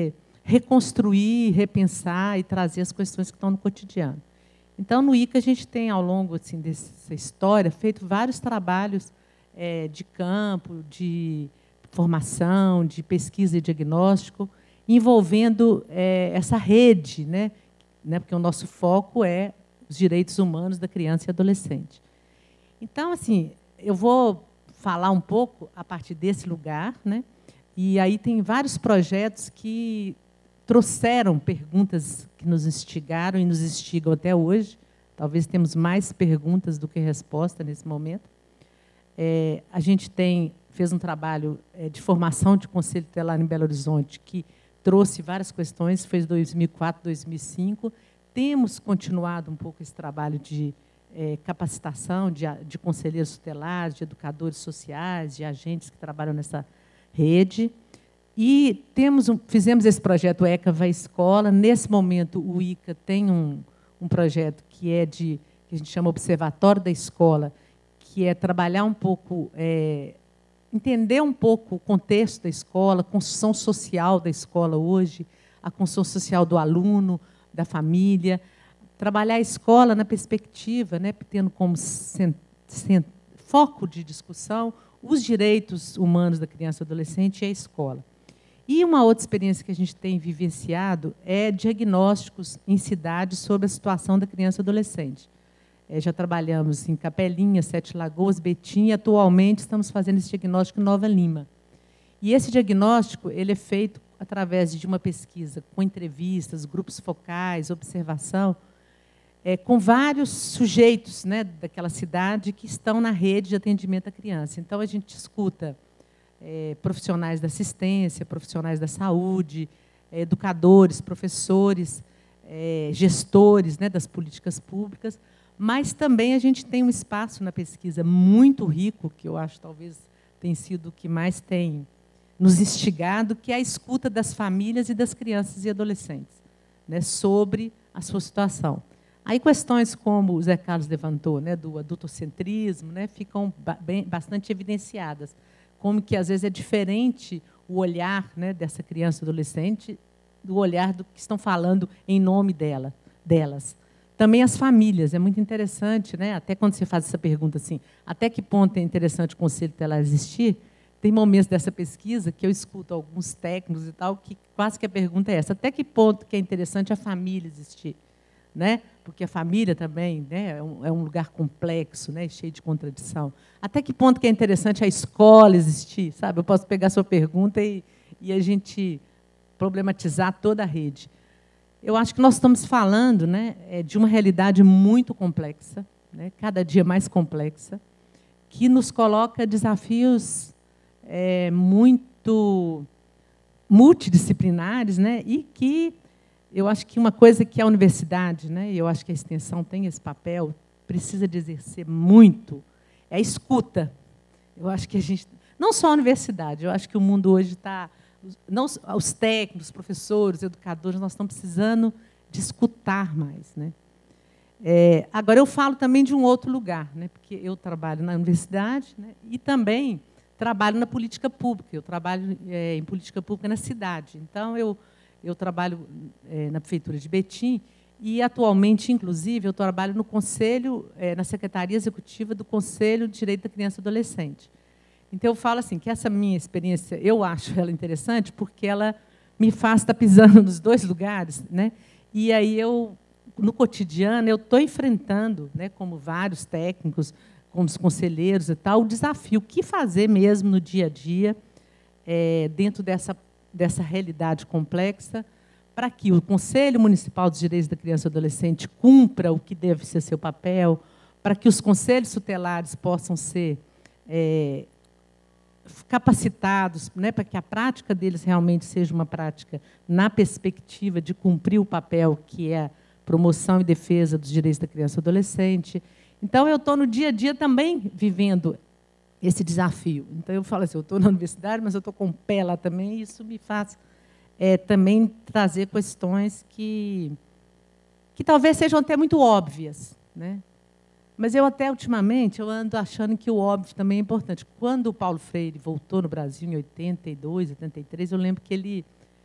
D: reconstruir, repensar e trazer as questões que estão no cotidiano. Então, no I C A, a gente tem, ao longo assim, dessa história, feito vários trabalhos é, de campo, de formação, de pesquisa e diagnóstico, envolvendo é, essa rede, né? Né? Porque o nosso foco é os direitos humanos da criança e adolescente. Então, assim, eu vou falar um pouco a partir desse lugar, né? E aí tem vários projetos que trouxeram perguntas que nos instigaram e nos instigam até hoje. Talvez temos mais perguntas do que resposta nesse momento. É, a gente tem, fez um trabalho é, de formação de Conselho Tutelar em Belo Horizonte, que trouxe várias questões, fez dois mil e quatro, dois mil e cinco. Temos continuado um pouco esse trabalho de é, capacitação de, de conselheiros tutelares, de educadores sociais, de agentes que trabalham nessa rede. E temos um, fizemos esse projeto ECA Vai Escola. Nesse momento, o I C A tem um, um projeto que é de, que a gente chama Observatório da Escola, que é trabalhar um pouco, é, entender um pouco o contexto da escola, a construção social da escola hoje, a construção social do aluno, da família, trabalhar a escola na perspectiva, né, tendo como cent, cent, foco de discussão os direitos humanos da criança e do adolescente e a escola. E uma outra experiência que a gente tem vivenciado é diagnósticos em cidades sobre a situação da criança e adolescente. É, já trabalhamos em Capelinha, Sete Lagoas, Betim, e atualmente estamos fazendo esse diagnóstico em Nova Lima. E esse diagnóstico ele é feito através de uma pesquisa com entrevistas, grupos focais, observação, é, com vários sujeitos, né, daquela cidade que estão na rede de atendimento à criança. Então, a gente escuta É, profissionais da assistência, profissionais da saúde, é, educadores, professores, é, gestores, né, das políticas públicas, mas também a gente tem um espaço na pesquisa muito rico, que eu acho talvez tem sido o que mais tem nos instigado, que é a escuta das famílias e das crianças e adolescentes, né, sobre a sua situação. Aí questões como o Zé Carlos levantou, né, do adultocentrismo, né, ficam bem, bastante evidenciadas, como que, às vezes, é diferente o olhar, né, dessa criança e adolescente do olhar do que estão falando em nome dela, delas. Também as famílias, é muito interessante, né, até quando você faz essa pergunta assim, até que ponto é interessante o Conselho Tutelar existir, tem momentos dessa pesquisa que eu escuto alguns técnicos e tal, que quase que a pergunta é essa, até que ponto que é interessante a família existir? Né? Porque a família também, né, é, um, é um lugar complexo, né, cheio de contradição. Até que ponto que é interessante a escola existir? Sabe? Eu posso pegar a sua pergunta e, e a gente problematizar toda a rede. Eu acho que nós estamos falando, né, de uma realidade muito complexa, né, cada dia mais complexa, que nos coloca desafios é, muito multidisciplinares, né, e que eu acho que uma coisa que a universidade, né, e eu acho que a extensão tem esse papel, precisa de exercer muito, é a escuta. Eu acho que a gente, não só a universidade, eu acho que o mundo hoje está, não os técnicos, os professores, educadores, nós estamos precisando de escutar mais, né? É, agora eu falo também de um outro lugar, né, porque eu trabalho na universidade, né, e também trabalho na política pública. Eu trabalho é, em política pública na cidade. Então eu Eu trabalho é, na Prefeitura de Betim e, atualmente, inclusive, eu trabalho no Conselho, é, na Secretaria Executiva do Conselho de Direito da Criança e do Adolescente. Então, eu falo assim, que essa minha experiência, eu acho ela interessante porque ela me faz estar pisando nos dois lugares, né? E aí, eu, no cotidiano, eu estou enfrentando, né, como vários técnicos, como os conselheiros e tal, o desafio, o que fazer mesmo no dia a dia, é, dentro dessa dessa realidade complexa, para que o Conselho Municipal dos Direitos da Criança e do Adolescente cumpra o que deve ser seu papel, para que os conselhos tutelares possam ser é, capacitados, né, para que a prática deles realmente seja uma prática na perspectiva de cumprir o papel que é a promoção e defesa dos direitos da criança e do adolescente. Então, eu estou no dia a dia também vivendo esse desafio. Então, eu falo assim, eu estou na universidade, mas eu estou com o pé lá também, e isso me faz é, também trazer questões que, que talvez sejam até muito óbvias, né? Mas eu até, ultimamente, eu ando achando que o óbvio também é importante. Quando o Paulo Freire voltou no Brasil, em oitenta e dois, oitenta e três, eu lembro que ele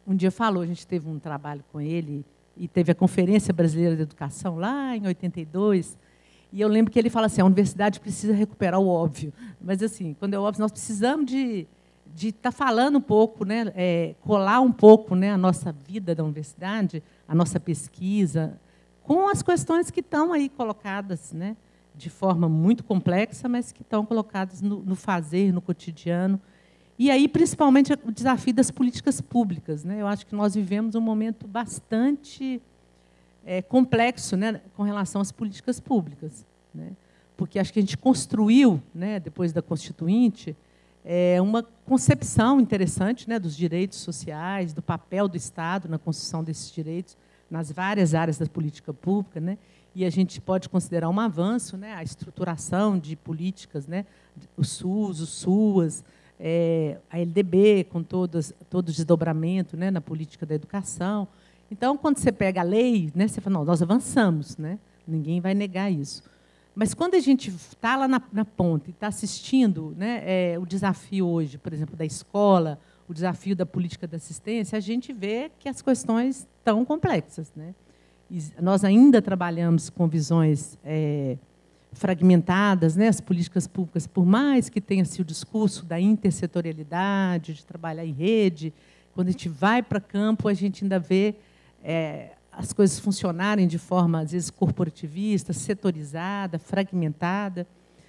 D: um dia falou, a gente teve um trabalho com ele, e teve a Conferência Brasileira de Educação, lá em oitenta e dois, e eu lembro que ele fala assim, a universidade precisa recuperar o óbvio. Mas, assim, quando é óbvio, nós precisamos de de estar tá falando um pouco, né, é, colar um pouco, né, a nossa vida da universidade, a nossa pesquisa, com as questões que estão aí colocadas, né, de forma muito complexa, mas que estão colocadas no, no fazer, no cotidiano. E aí, principalmente, o desafio das políticas públicas, né? Eu acho que nós vivemos um momento bastante é, complexo, né, com relação às políticas públicas, né? Porque acho que a gente construiu, né, depois da Constituinte, é, uma concepção interessante, né, dos direitos sociais, do papel do Estado na construção desses direitos, nas várias áreas da política pública, né? E a gente pode considerar um avanço, né, a estruturação de políticas, né, o SUS, o SUAS, é, a L D B, com todas, todo o desdobramento, né, na política da educação. Então, quando você pega a lei, né, você fala, não, nós avançamos, né? Ninguém vai negar isso. Mas, quando a gente está lá na, na ponta e está assistindo, né, é, o desafio hoje, por exemplo, da escola, o desafio da política de assistência, a gente vê que as questões estão complexas, né? E nós ainda trabalhamos com visões é, fragmentadas, né? As políticas públicas, por mais que tenha-se o discurso da intersetorialidade, de trabalhar em rede, quando a gente vai para campo, a gente ainda vê é, as coisas funcionarem de forma, às vezes, corporativista, setorizada, fragmentada.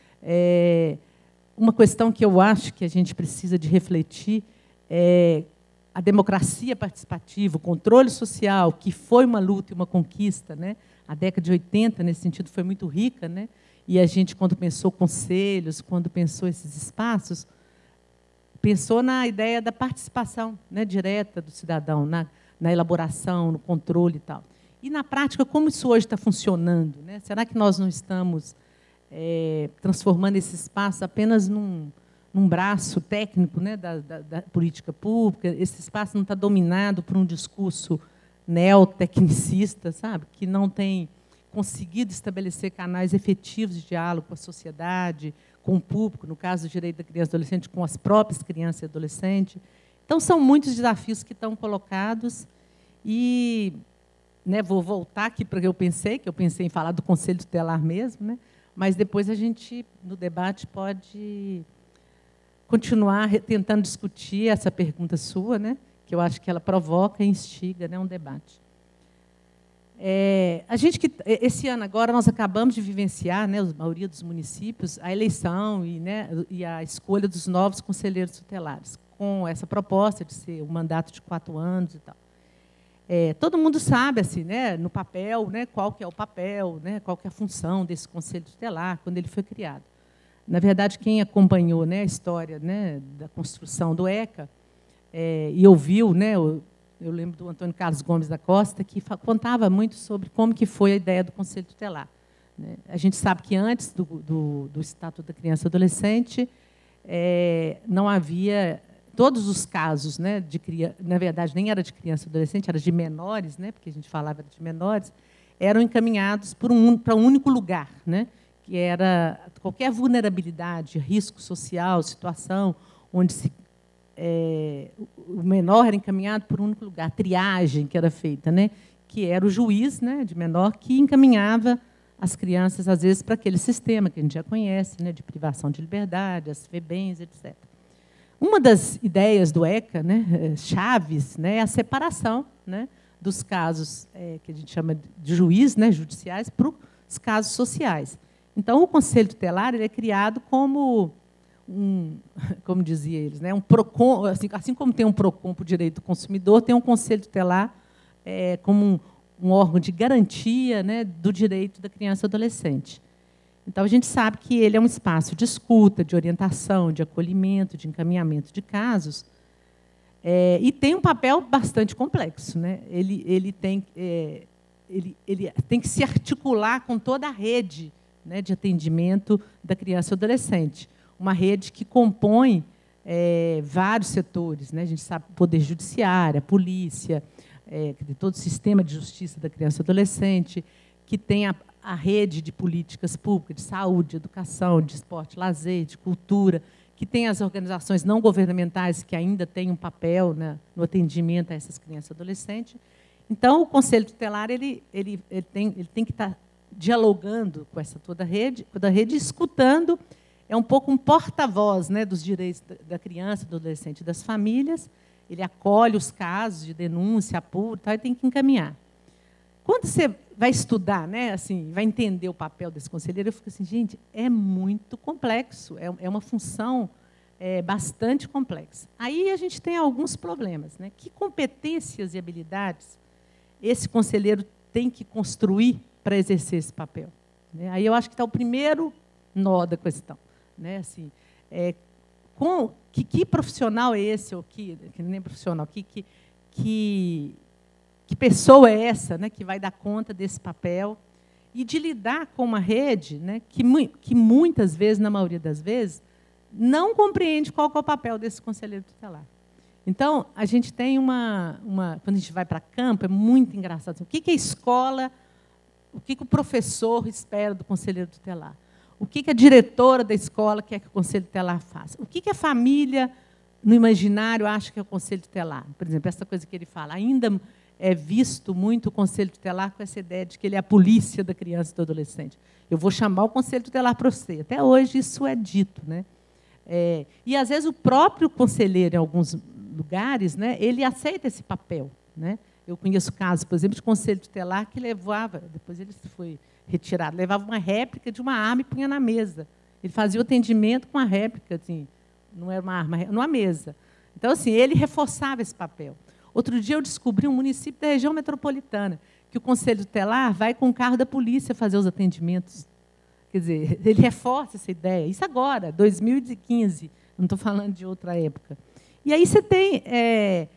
D: É, uma questão que eu acho que a gente precisa de refletir é a democracia participativa, o controle social, que foi uma luta e uma conquista, né? A década de oitenta, nesse sentido, foi muito rica, né? E a gente, quando pensou conselhos, quando pensou esses espaços, pensou na ideia da participação, né, direta do cidadão, na, na elaboração, no controle e tal. E, na prática, como isso hoje está funcionando, né? Será que nós não estamos é, transformando esse espaço apenas num... num braço técnico, né, da, da, da política pública? Esse espaço não está dominado por um discurso neotecnicista, sabe, que não tem conseguido estabelecer canais efetivos de diálogo com a sociedade, com o público, no caso do direito da criança e do adolescente, com as próprias crianças e adolescentes. Então, são muitos desafios que estão colocados e, né, vou voltar aqui para o que eu pensei, que eu pensei em falar do Conselho Tutelar mesmo, né, mas depois a gente, no debate, pode continuar tentando discutir essa pergunta sua, né, que eu acho que ela provoca e instiga, né, um debate. É, a gente que esse ano agora nós acabamos de vivenciar, né, a maioria dos municípios, a eleição e, né, e a escolha dos novos conselheiros tutelares, com essa proposta de ser um mandato de quatro anos e tal. É, todo mundo sabe, assim, né, no papel, né, qual que é o papel, né, qual que é a função desse conselho tutelar quando ele foi criado. Na verdade, quem acompanhou, né, a história, né, da construção do ECA é, e ouviu, né, eu, eu lembro do Antônio Carlos Gomes da Costa, que contava muito sobre como que foi a ideia do Conselho Tutelar, né? A gente sabe que antes do, do, do Estatuto da Criança e Adolescente é, não havia todos os casos, né, de criança, na verdade nem era de criança e adolescente, era de menores, né, porque a gente falava de menores, eram encaminhados por um, para um único lugar, né, que era qualquer vulnerabilidade, risco social, situação onde se, é, o menor era encaminhado por um único lugar, triagem que era feita, né, que era o juiz, né, de menor que encaminhava as crianças, às vezes, para aquele sistema que a gente já conhece, né, de privação de liberdade, as FEBEMs, etcétera. Uma das ideias do ECA, né, chaves, né, é a separação, né, dos casos é, que a gente chama de juiz, né, judiciais, para os casos sociais. Então, o Conselho Tutelar ele é criado como um, como dizia eles, né, um PROCON, assim, assim como tem um PROCON para o direito do consumidor, tem um Conselho Tutelar é, como um, um órgão de garantia, né, do direito da criança e adolescente. Então, a gente sabe que ele é um espaço de escuta, de orientação, de acolhimento, de encaminhamento de casos, é, e tem um papel bastante complexo, né? Ele, ele, tem, é, ele, ele tem que se articular com toda a rede, né, de atendimento da criança e adolescente. Uma rede que compõe é, vários setores, né? A gente sabe, Poder Judiciário, a Polícia, é, todo o sistema de justiça da criança e adolescente, que tem a, a rede de políticas públicas, de saúde, de educação, de esporte, lazer, de cultura, que tem as organizações não governamentais que ainda têm um papel, né, no atendimento a essas crianças e adolescentes. Então, o Conselho Tutelar ele, ele, ele, tem, ele tem que estar dialogando com essa toda a rede, toda a rede, escutando, é um pouco um porta-voz, né, dos direitos da criança, do adolescente e das famílias. Ele acolhe os casos de denúncia, apura, tal, e tem que encaminhar. Quando você vai estudar, né, assim, vai entender o papel desse conselheiro, eu fico assim, gente, é muito complexo, é, é uma função é, bastante complexa. Aí a gente tem alguns problemas, né? Que competências e habilidades esse conselheiro tem que construir para exercer esse papel? Né? Aí eu acho que está o primeiro nó da questão. Né? Assim, é, com, que, que profissional é esse, ou que, que nem profissional, que, que, que, que pessoa é essa, né, que vai dar conta desse papel e de lidar com uma rede, né, que, que muitas vezes, na maioria das vezes, não compreende qual que é o papel desse conselheiro tutelar. Então, a gente tem uma, uma... Quando a gente vai para campo, é muito engraçado. O que, que a escola, o que, que o professor espera do conselheiro tutelar? O que, que a diretora da escola quer que o conselho tutelar faça? O que, que a família, no imaginário, acha que é o conselho tutelar? Por exemplo, essa coisa que ele fala. Ainda é visto muito o conselho tutelar com essa ideia de que ele é a polícia da criança e do adolescente. Eu vou chamar o conselho tutelar para você. Até hoje isso é dito. Né? É, e, às vezes, o próprio conselheiro, em alguns lugares, né, ele aceita esse papel. Né? Eu conheço casos, por exemplo, de conselho tutelar que levava, depois ele foi retirado, levava uma réplica de uma arma e punha na mesa. Ele fazia o atendimento com a réplica, assim, não era uma arma, numa mesa. Então, assim, ele reforçava esse papel. Outro dia eu descobri um município da região metropolitana, que o conselho tutelar vai com o carro da polícia fazer os atendimentos. Quer dizer, ele reforça essa ideia. Isso agora, dois mil e quinze, não estou falando de outra época. E aí você tem... É,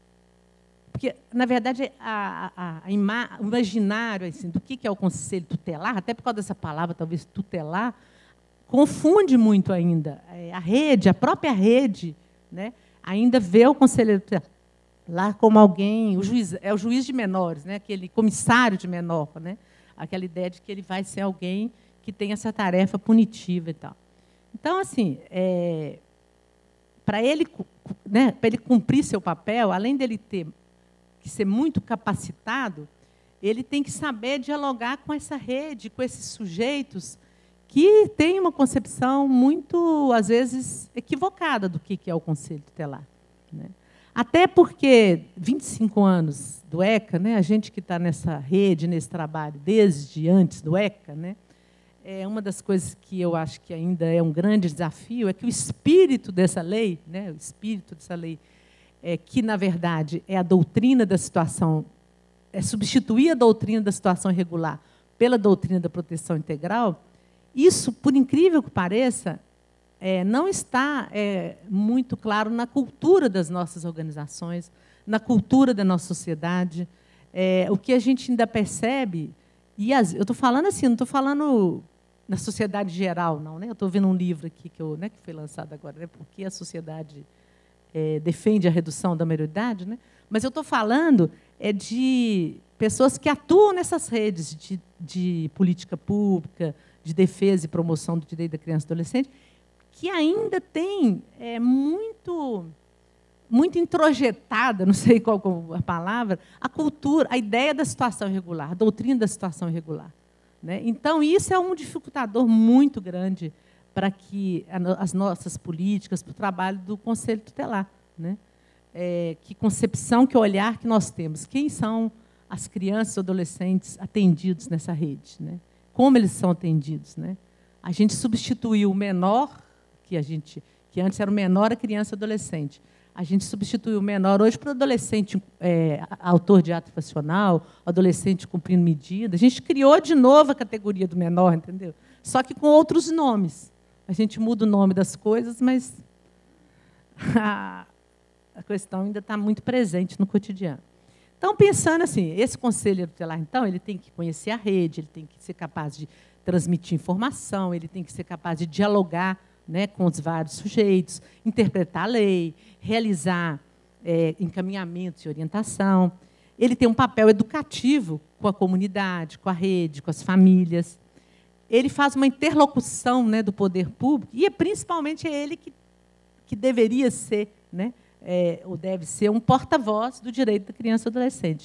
D: porque, na verdade, a, a, a ima, o imaginário assim, do que é o conselho tutelar, até por causa dessa palavra, talvez, tutelar, confunde muito ainda. É, a rede, a própria rede, né, ainda vê o conselheiro tutelar como alguém... O juiz, é o juiz de menores, né, aquele comissário de menor, né, aquela ideia de que ele vai ser alguém que tem essa tarefa punitiva e tal. Então, assim... É, para ele, né, para ele cumprir seu papel, além dele ter que ser muito capacitado, ele tem que saber dialogar com essa rede, com esses sujeitos que têm uma concepção muito, às vezes, equivocada do que é o conselho tutelar. Né? Até porque, vinte e cinco anos do ECA, né, a gente que está nessa rede, nesse trabalho, desde antes do ECA, né, é uma das coisas que eu acho que ainda é um grande desafio, é que o espírito dessa lei, né, o espírito dessa lei, é, que, na verdade, é a doutrina da situação, é substituir a doutrina da situação irregular pela doutrina da proteção integral, isso, por incrível que pareça, é, não está é, muito claro na cultura das nossas organizações, na cultura da nossa sociedade. É, o que a gente ainda percebe, e as, eu estou falando assim, não estou falando na sociedade geral, não. Né? Eu estou vendo um livro aqui que, eu, né, que foi lançado agora, né, porque a sociedade é, defende a redução da maioridade, né? Mas eu estou falando é, de pessoas que atuam nessas redes de, de política pública, de defesa e promoção do direito da criança e do adolescente, que ainda tem é, muito, muito introjetada, não sei qual é a palavra, a cultura, a ideia da situação irregular, a doutrina da situação irregular. Né? Então, isso é um dificultador muito grande para que as nossas políticas, para o trabalho do Conselho Tutelar. Né? É, que concepção, que olhar que nós temos. Quem são as crianças e adolescentes atendidos nessa rede? Né? Como eles são atendidos? Né? A gente substituiu o menor, que, a gente, que antes era o menor, a criança e adolescente. A gente substituiu o menor hoje para o adolescente é, autor de ato infracional, adolescente cumprindo medida. A gente criou de novo a categoria do menor, entendeu? Só que com outros nomes. A gente muda o nome das coisas, mas a, a questão ainda está muito presente no cotidiano. Então, pensando assim, esse conselheiro tutelar, então, ele tem que conhecer a rede, ele tem que ser capaz de transmitir informação, ele tem que ser capaz de dialogar, né, com os vários sujeitos, interpretar a lei, realizar é, encaminhamentos e orientação. Ele tem um papel educativo com a comunidade, com a rede, com as famílias. Ele faz uma interlocução, né, do poder público, e é principalmente ele que que deveria ser, né, é, ou deve ser, um porta-voz do direito da criança e do adolescente.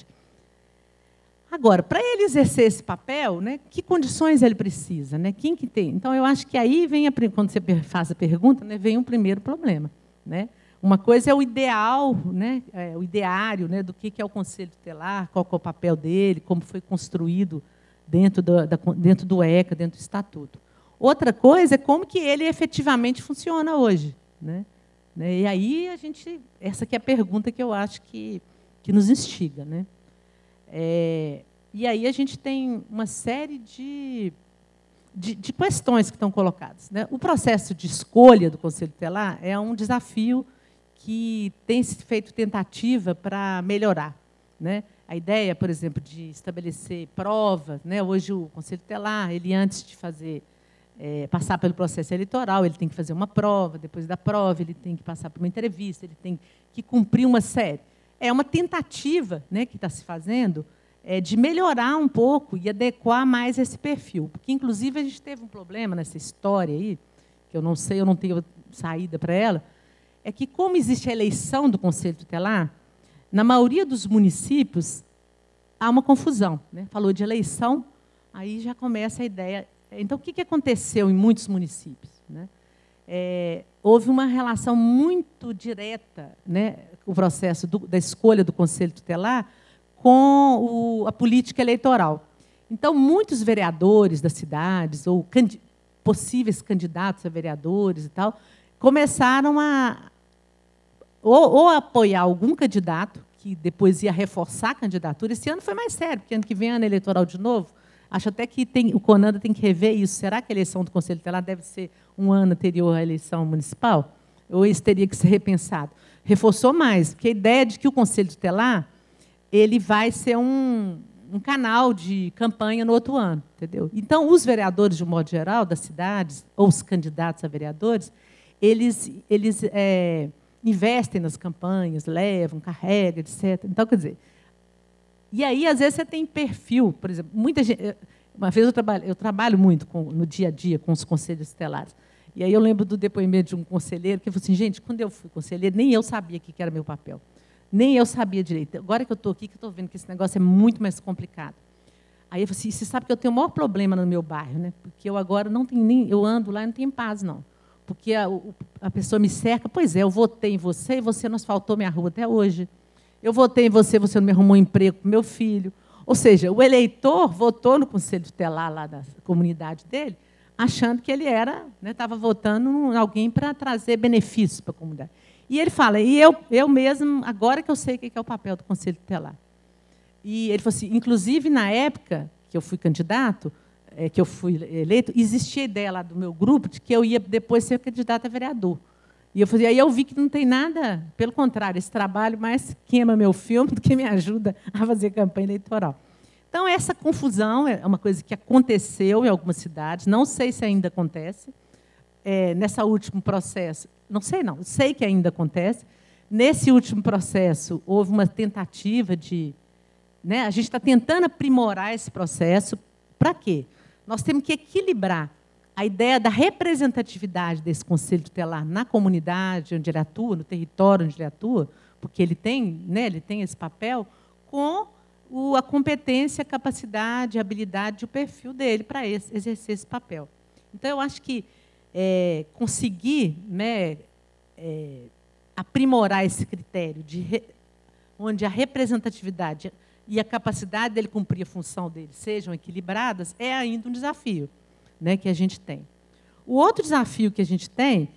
D: Agora, para ele exercer esse papel, né, que condições ele precisa? Né? Quem que tem? Então, eu acho que aí vem, a, quando você faz a pergunta, né, vem um primeiro problema. Né? Uma coisa é o ideal, né, é, o ideário, né, do que é o Conselho Tutelar, qual que é o papel dele, como foi construído dentro do, da, dentro do ECA, dentro do Estatuto. Outra coisa é como que ele efetivamente funciona hoje. Né? E aí, a gente, essa que é a pergunta que eu acho que, que nos instiga. Né? É, e aí a gente tem uma série de, de, de questões que estão colocadas. Né? O processo de escolha do Conselho Tutelar é um desafio que tem se feito tentativa para melhorar. Né? A ideia, por exemplo, de estabelecer provas. Né? Hoje, o Conselho Tutelar, ele, antes de fazer, é, passar pelo processo eleitoral, ele tem que fazer uma prova, depois da prova, ele tem que passar por uma entrevista, ele tem que cumprir uma série. É uma tentativa, né, que está se fazendo, é, de melhorar um pouco e adequar mais esse perfil. Porque, inclusive, a gente teve um problema nessa história aí, que eu não sei, eu não tenho saída para ela, é que, como existe a eleição do Conselho Tutelar, na maioria dos municípios há uma confusão. Né? Falou de eleição, aí já começa a ideia. Então, o que aconteceu em muitos municípios? Né? É, houve uma relação muito direta, né, o processo do, da escolha do Conselho Tutelar com o, a política eleitoral. Então, muitos vereadores das cidades, ou candi possíveis candidatos a vereadores e tal, começaram a ou, ou a apoiar algum candidato, que depois ia reforçar a candidatura. Esse ano foi mais sério, porque ano que vem é ano eleitoral de novo. Acho até que tem, o CONANDA tem que rever isso. Será que a eleição do Conselho Tutelar deve ser um ano anterior à eleição municipal? Ou isso teria que ser repensado? Reforçou mais, porque a ideia de que o Conselho Tutelar ele vai ser um, um canal de campanha no outro ano. Entendeu? Então, os vereadores, de um modo geral, das cidades, ou os candidatos a vereadores, eles, eles é, investem nas campanhas, levam, carregam, etcétera. Então, quer dizer... E aí, às vezes, você tem perfil, por exemplo, muita gente. Uma vez eu trabalho, eu trabalho muito com, no dia a dia com os conselhos tutelares. E aí eu lembro do depoimento de um conselheiro que falou assim, gente, quando eu fui conselheiro, nem eu sabia o que era meu papel. Nem eu sabia direito. Agora que eu estou aqui, que eu estou vendo que esse negócio é muito mais complicado. Aí eu falei assim, você sabe que eu tenho o maior problema no meu bairro, né? Porque eu agora não tenho nem. Eu ando lá e não tenho paz, não. Porque a, a pessoa me cerca, pois é, eu votei em você e você não asfaltou minha rua até hoje. Eu votei em você, você não me arrumou um emprego para o meu filho. Ou seja, o eleitor votou no Conselho Tutelar lá da comunidade dele, achando que ele era, né, estava votando em alguém para trazer benefícios para a comunidade. E ele fala, e eu, eu mesmo, agora que eu sei o que é o papel do Conselho Tutelar. E ele falou assim, inclusive, na época que eu fui candidato, é, que eu fui eleito, existia a ideia lá do meu grupo de que eu ia depois ser candidato a vereador. E eu fazia, aí eu vi que não tem nada, pelo contrário, esse trabalho mais queima meu filme do que me ajuda a fazer campanha eleitoral. Então, essa confusão é uma coisa que aconteceu em algumas cidades, não sei se ainda acontece, é, nesse último processo, não sei não, sei que ainda acontece, nesse último processo houve uma tentativa de... Né, a gente está tentando aprimorar esse processo, para quê? Nós temos que equilibrar a ideia da representatividade desse Conselho Tutelar na comunidade onde ele atua, no território onde ele atua, porque ele tem, né, ele tem esse papel, com o, a competência, a capacidade, a habilidade, o perfil dele para exercer esse papel. Então, eu acho que é, conseguir, né, é, aprimorar esse critério, de re, onde a representatividade e a capacidade dele cumprir a função dele sejam equilibradas, é ainda um desafio, né, que a gente tem. O outro desafio que a gente tem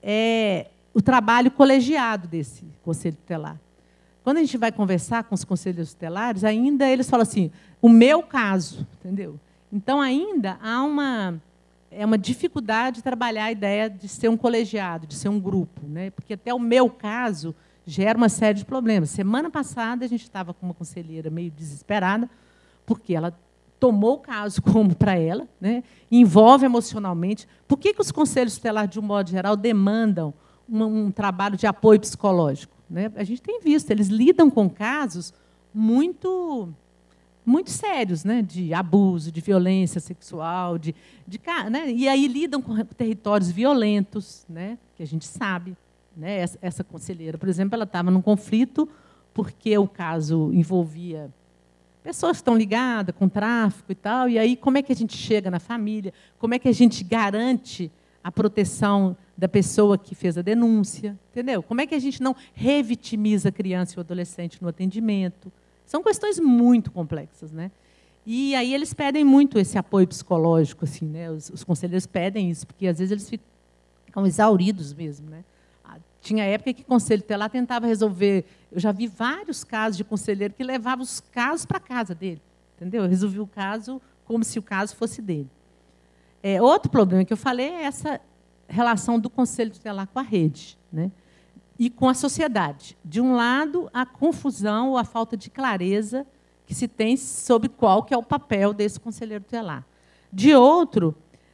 D: é o trabalho colegiado desse Conselho Tutelar. Quando a gente vai conversar com os conselheiros tutelares, ainda eles falam assim, o meu caso, entendeu? Então, ainda há uma, é uma dificuldade de trabalhar a ideia de ser um colegiado, de ser um grupo, né? Porque até o meu caso gera uma série de problemas. Semana passada, a gente estava com uma conselheira meio desesperada, porque ela tomou o caso como para ela, né, envolve emocionalmente. Por que, que os conselhos tutelares, de um modo geral, demandam um, um trabalho de apoio psicológico? Né? A gente tem visto, eles lidam com casos muito, muito sérios, né, de abuso, de violência sexual, de, de, né, e aí lidam com territórios violentos, né, que a gente sabe, né? Essa, essa conselheira, por exemplo, ela estava num conflito porque o caso envolvia pessoas que estão ligadas com tráfico e tal, e aí como é que a gente chega na família, como é que a gente garante a proteção da pessoa que fez a denúncia, entendeu? Como é que a gente não revitimiza a criança e o adolescente no atendimento? São questões muito complexas, né? E aí eles pedem muito esse apoio psicológico, assim, né? Os, os conselheiros pedem isso, porque às vezes eles ficam exauridos mesmo, né? Tinha época que o conselho tutelar tentava resolver. Eu já vi vários casos de conselheiro que levava os casos para a casa dele, entendeu? Eu resolvi o caso como se o caso fosse dele. É, outro problema que eu falei é essa relação do conselho tutelar com a rede, né? E com a sociedade. De um lado, a confusão ou a falta de clareza que se tem sobre qual que é o papel desse conselheiro tutelar. De outro,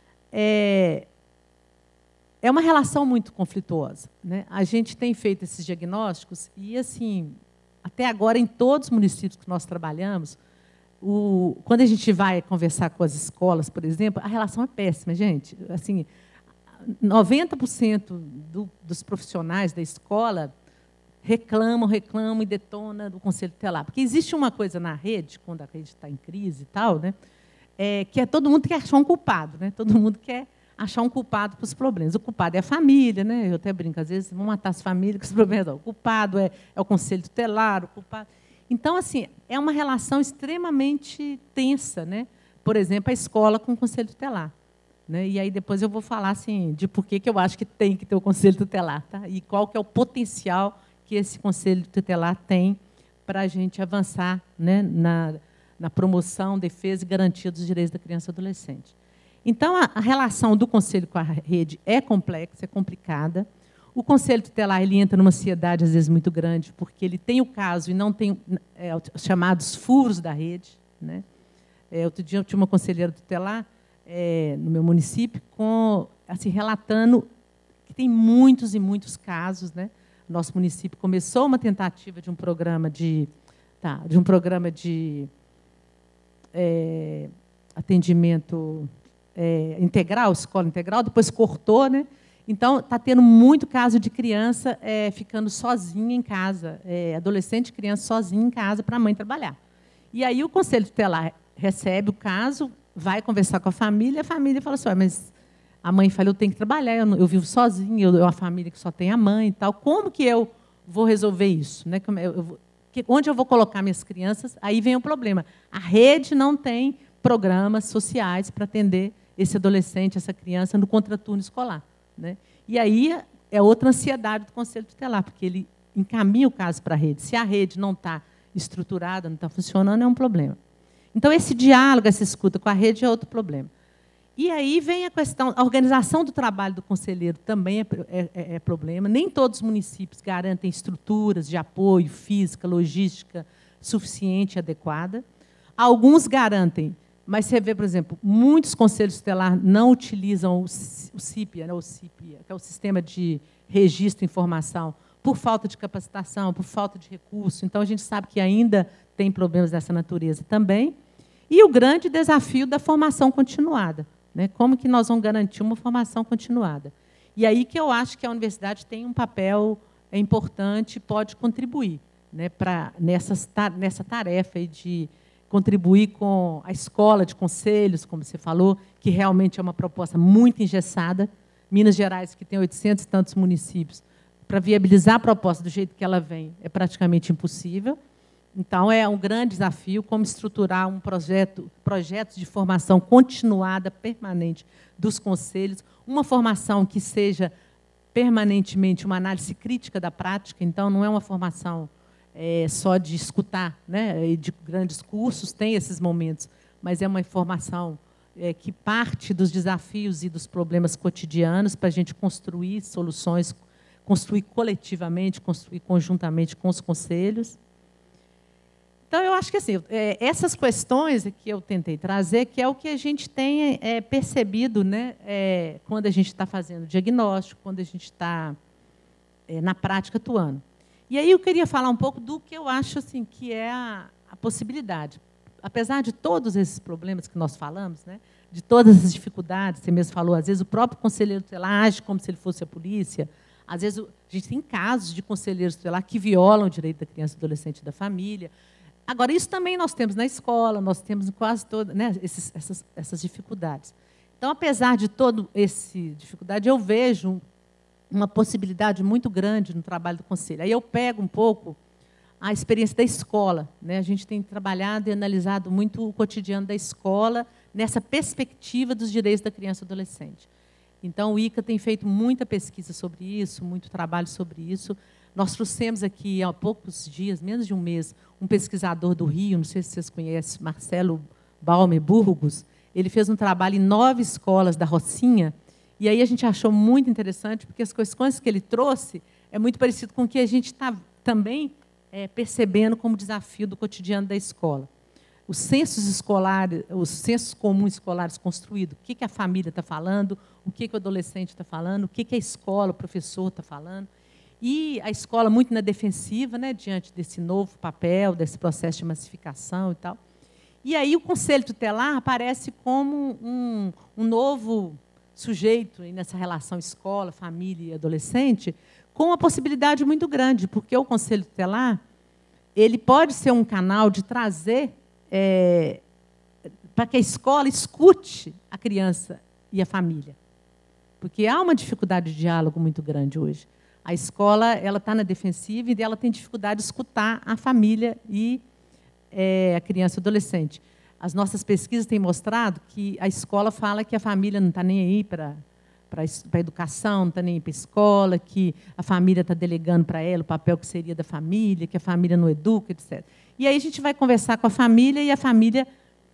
D: é, é uma relação muito conflituosa, né? A gente tem feito esses diagnósticos e, assim, até agora, em todos os municípios que nós trabalhamos, o, quando a gente vai conversar com as escolas, por exemplo, a relação é péssima, gente. Assim, noventa por cento do, dos profissionais da escola reclamam, reclamam e detonam do conselho tutelar. Porque existe uma coisa na rede, quando a rede está em crise e tal, né, é, que é todo mundo quer achar um culpado, né? Todo mundo quer achar um culpado para os problemas. O culpado é a família, né? Eu até brinco, às vezes vão matar as famílias com os problemas. Não. O culpado é, é o conselho tutelar, o culpado. Então, assim, é uma relação extremamente tensa, né? Por exemplo, a escola com o conselho tutelar. Né? E aí depois eu vou falar assim, de por que, que eu acho que tem que ter o conselho tutelar, tá? E qual que é o potencial que esse conselho tutelar tem para a gente avançar, né, na, na promoção, defesa e garantia dos direitos da criança e do adolescente. Então, a, a relação do conselho com a rede é complexa, é complicada. O conselho tutelar ele entra numa ansiedade, às vezes, muito grande, porque ele tem o caso e não tem é, os chamados furos da rede. Né? É, outro dia eu tinha uma conselheira tutelar É, no meu município, com, assim, relatando que tem muitos e muitos casos. Né? Nosso município começou uma tentativa de um programa de, tá, de, um programa de é, atendimento é, integral, escola integral, depois cortou. Né? Então, está tendo muito caso de criança é, ficando sozinha em casa, é, adolescente e criança sozinha em casa para a mãe trabalhar. E aí o conselho tutelar recebe o caso, vai conversar com a família, a família fala assim, mas a mãe fala, eu tenho que trabalhar, eu, eu vivo sozinha, eu, eu uma família que só tem a mãe e tal, como que eu vou resolver isso? Né? Eu, eu, que, onde eu vou colocar minhas crianças? Aí vem o problema. A rede não tem programas sociais para atender esse adolescente, essa criança, no contraturno escolar. Né? E aí é outra ansiedade do conselho tutelar, porque ele encaminha o caso para a rede. Se a rede não está estruturada, não está funcionando, é um problema. Então, esse diálogo, essa escuta com a rede é outro problema. E aí vem a questão, a organização do trabalho do conselheiro também é, é, é problema. Nem todos os municípios garantem estruturas de apoio, física, logística suficiente e adequada. Alguns garantem, mas você vê, por exemplo, muitos conselhos tutelares não utilizam o CIPIA, né, o CIPIA, que é o Sistema de Registro e Informação, por falta de capacitação, por falta de recurso. Então, a gente sabe que ainda tem problemas dessa natureza também. E o grande desafio da formação continuada. Né? Como que nós vamos garantir uma formação continuada? E aí que eu acho que a universidade tem um papel é, importante, pode contribuir, né, pra, nessas, nessa tarefa aí de contribuir com a escola de conselhos, como você falou, que realmente é uma proposta muito engessada. Minas Gerais, que tem oitocentos e tantos municípios, para viabilizar a proposta do jeito que ela vem, é praticamente impossível. Então, é um grande desafio como estruturar um projeto, projetos de formação continuada, permanente, dos conselhos, uma formação que seja permanentemente uma análise crítica da prática. Então, não é uma formação é, só de escutar, né, de grandes cursos, tem esses momentos, mas é uma formação é, que parte dos desafios e dos problemas cotidianos para a gente construir soluções, construir coletivamente, construir conjuntamente com os conselhos. Então, eu acho que assim, essas questões que eu tentei trazer, que é o que a gente tem é, percebido, né, é, quando a gente está fazendo diagnóstico, quando a gente está é, na prática atuando. E aí eu queria falar um pouco do que eu acho assim, que é a, a possibilidade. Apesar de todos esses problemas que nós falamos, né, de todas as dificuldades, você mesmo falou, às vezes o próprio conselheiro tutelar age como se ele fosse a polícia, Às vezes, a gente tem casos de conselheiros tutelar que violam o direito da criança, do adolescente e da família. Agora, isso também nós temos na escola, nós temos em quase todas, né, esses, essas, essas dificuldades. Então, apesar de toda essa dificuldade, eu vejo uma possibilidade muito grande no trabalho do conselho. Aí eu pego um pouco a experiência da escola, né? A gente tem trabalhado e analisado muito o cotidiano da escola nessa perspectiva dos direitos da criança e do adolescente. Então, o I C A tem feito muita pesquisa sobre isso, muito trabalho sobre isso. Nós trouxemos aqui, há poucos dias, menos de um mês, um pesquisador do Rio, não sei se vocês conhecem, Marcelo Balmer Burgos. Ele fez um trabalho em nove escolas da Rocinha, e aí a gente achou muito interessante, porque as questões que ele trouxe é muito parecido com o que a gente está também é, percebendo como desafio do cotidiano da escola. Os censos escolares, os censos comuns escolares construídos, o que, que a família está falando, o que, que o adolescente está falando, o que, que a escola, o professor está falando. E a escola muito na defensiva, né, diante desse novo papel, desse processo de massificação e tal. E aí o Conselho Tutelar aparece como um, um novo sujeito nessa relação escola, família e adolescente, com uma possibilidade muito grande, porque o Conselho Tutelar ele pode ser um canal de trazer é, para que a escola escute a criança e a família. Porque há uma dificuldade de diálogo muito grande hoje. A escola ela está na defensiva e ela tem dificuldade de escutar a família e é, a criança e o adolescente. As nossas pesquisas têm mostrado que a escola fala que a família não está nem aí para para a educação, não está nem aí para a escola, que a família está delegando para ela o papel que seria da família, que a família não educa, etcétera. E aí a gente vai conversar com a família e a família...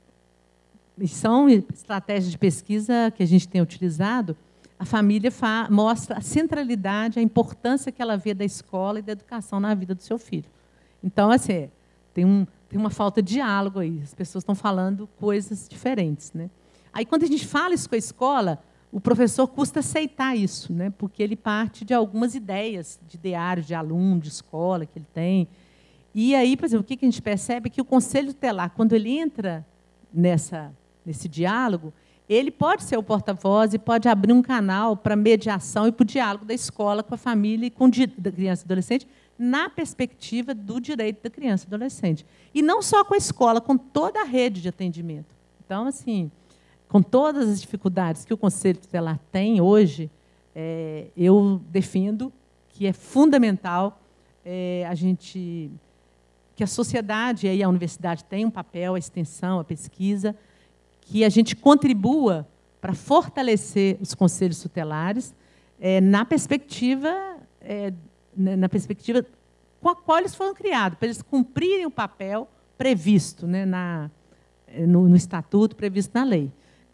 D: E são estratégias de pesquisa que a gente tem utilizado. A família fa mostra a centralidade, a importância que ela vê da escola e da educação na vida do seu filho. Então, assim, tem, um, tem uma falta de diálogo aí. As pessoas estão falando coisas diferentes, né? Aí, quando a gente fala isso com a escola, o professor custa aceitar isso, né? Porque ele parte de algumas ideias de diário de aluno, de escola que ele tem. E aí, por exemplo, o que a gente percebe é que o Conselho Tutelar, quando ele entra nessa, nesse diálogo, ele pode ser o porta-voz e pode abrir um canal para mediação e para o diálogo da escola com a família e com a criança e adolescente, na perspectiva do direito da criança e adolescente. E não só com a escola, com toda a rede de atendimento. Então, assim, com todas as dificuldades que o Conselho Tutelar tem hoje, é, eu defendo que é fundamental é, a gente, que a sociedade e a universidade tem um papel, a extensão, a pesquisa, que a gente contribua para fortalecer os conselhos tutelares é, na perspectiva, é, na perspectiva com a qual eles foram criados, para eles cumprirem o papel previsto, né, na, no, no estatuto, previsto na lei.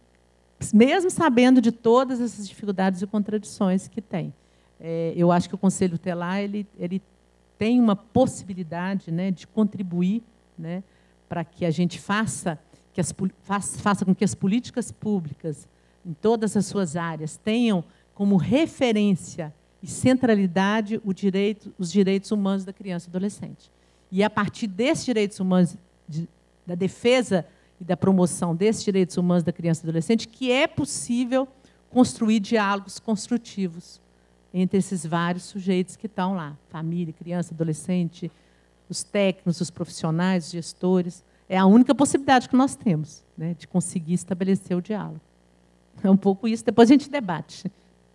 D: Mesmo sabendo de todas essas dificuldades e contradições que tem. É, eu acho que o Conselho Tutelar ele, ele tem uma possibilidade, né, de contribuir, né, para que a gente faça, que as, faça, faça com que as políticas públicas, em todas as suas áreas, tenham como referência e centralidade o direito, os direitos humanos da criança e do adolescente. E, a partir desses direitos humanos, de, da defesa e da promoção desses direitos humanos da criança e do adolescente, que é possível construir diálogos construtivos entre esses vários sujeitos que estão lá, família, criança, adolescente, os técnicos, os profissionais, os gestores. É a única possibilidade que nós temos, né, de conseguir estabelecer o diálogo. É um pouco isso, depois a gente debate.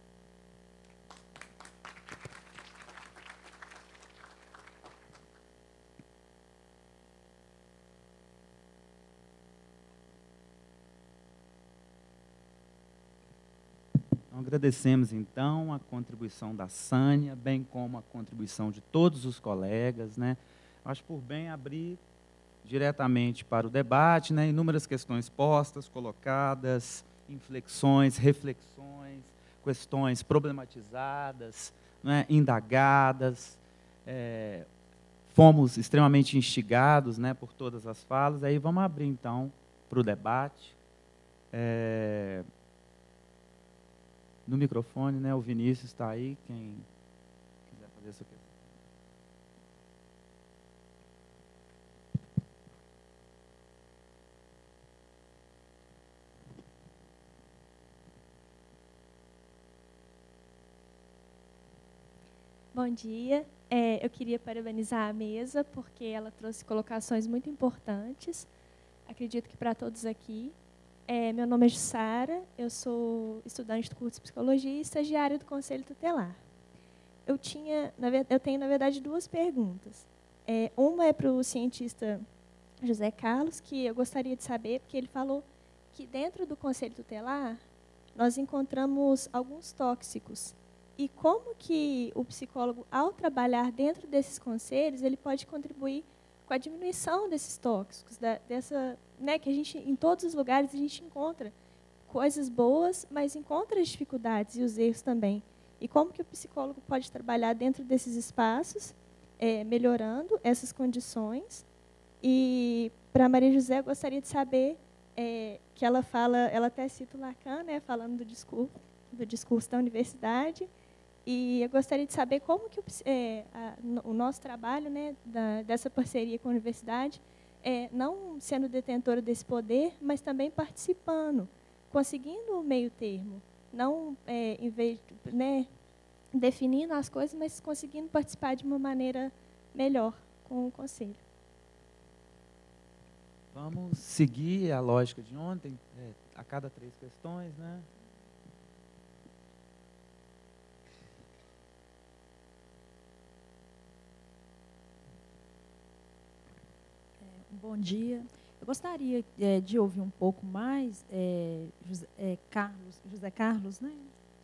A: Agradecemos, então, a contribuição da Sânia, bem como a contribuição de todos os colegas, né? Acho por bem abrir diretamente para o debate, né? Inúmeras questões postas, colocadas, inflexões, reflexões, questões problematizadas, né? Indagadas. É, fomos extremamente instigados, né, por todas as falas. Aí vamos abrir, então, para o debate. É, No microfone, né, o Vinícius está aí, quem quiser fazer essa questão.
E: Bom dia. É, eu queria parabenizar a mesa, porque ela trouxe colocações muito importantes, acredito que para todos aqui. É, meu nome é Jussara, eu sou estudante do curso de Psicologia e estagiária do Conselho Tutelar. Eu, tinha, na, eu tenho, na verdade, duas perguntas. É, uma é para o cientista José Carlos, que eu gostaria de saber, porque ele falou que dentro do Conselho Tutelar nós encontramos alguns tóxicos. E como que o psicólogo, ao trabalhar dentro desses conselhos, ele pode contribuir com a diminuição desses tóxicos, da, dessa, né, que a gente, em todos os lugares, a gente encontra coisas boas, mas encontra as dificuldades e os erros também. E como que o psicólogo pode trabalhar dentro desses espaços, é, melhorando essas condições. E, para a Maria José, eu gostaria de saber, é, que ela fala, ela até cita o Lacan, né, falando do discurso, do discurso da universidade. E eu gostaria de saber como que o, é, a, o nosso trabalho, né, da, dessa parceria com a universidade, é, não sendo detentora desse poder, mas também participando, conseguindo o meio termo, não é, em vez, né, definindo as coisas, mas conseguindo participar de uma maneira melhor com o conselho.
A: Vamos seguir a lógica de ontem, é, a cada três questões, né?
F: Bom dia. Eu gostaria é, de ouvir um pouco mais, é, José, é, Carlos, José Carlos, né?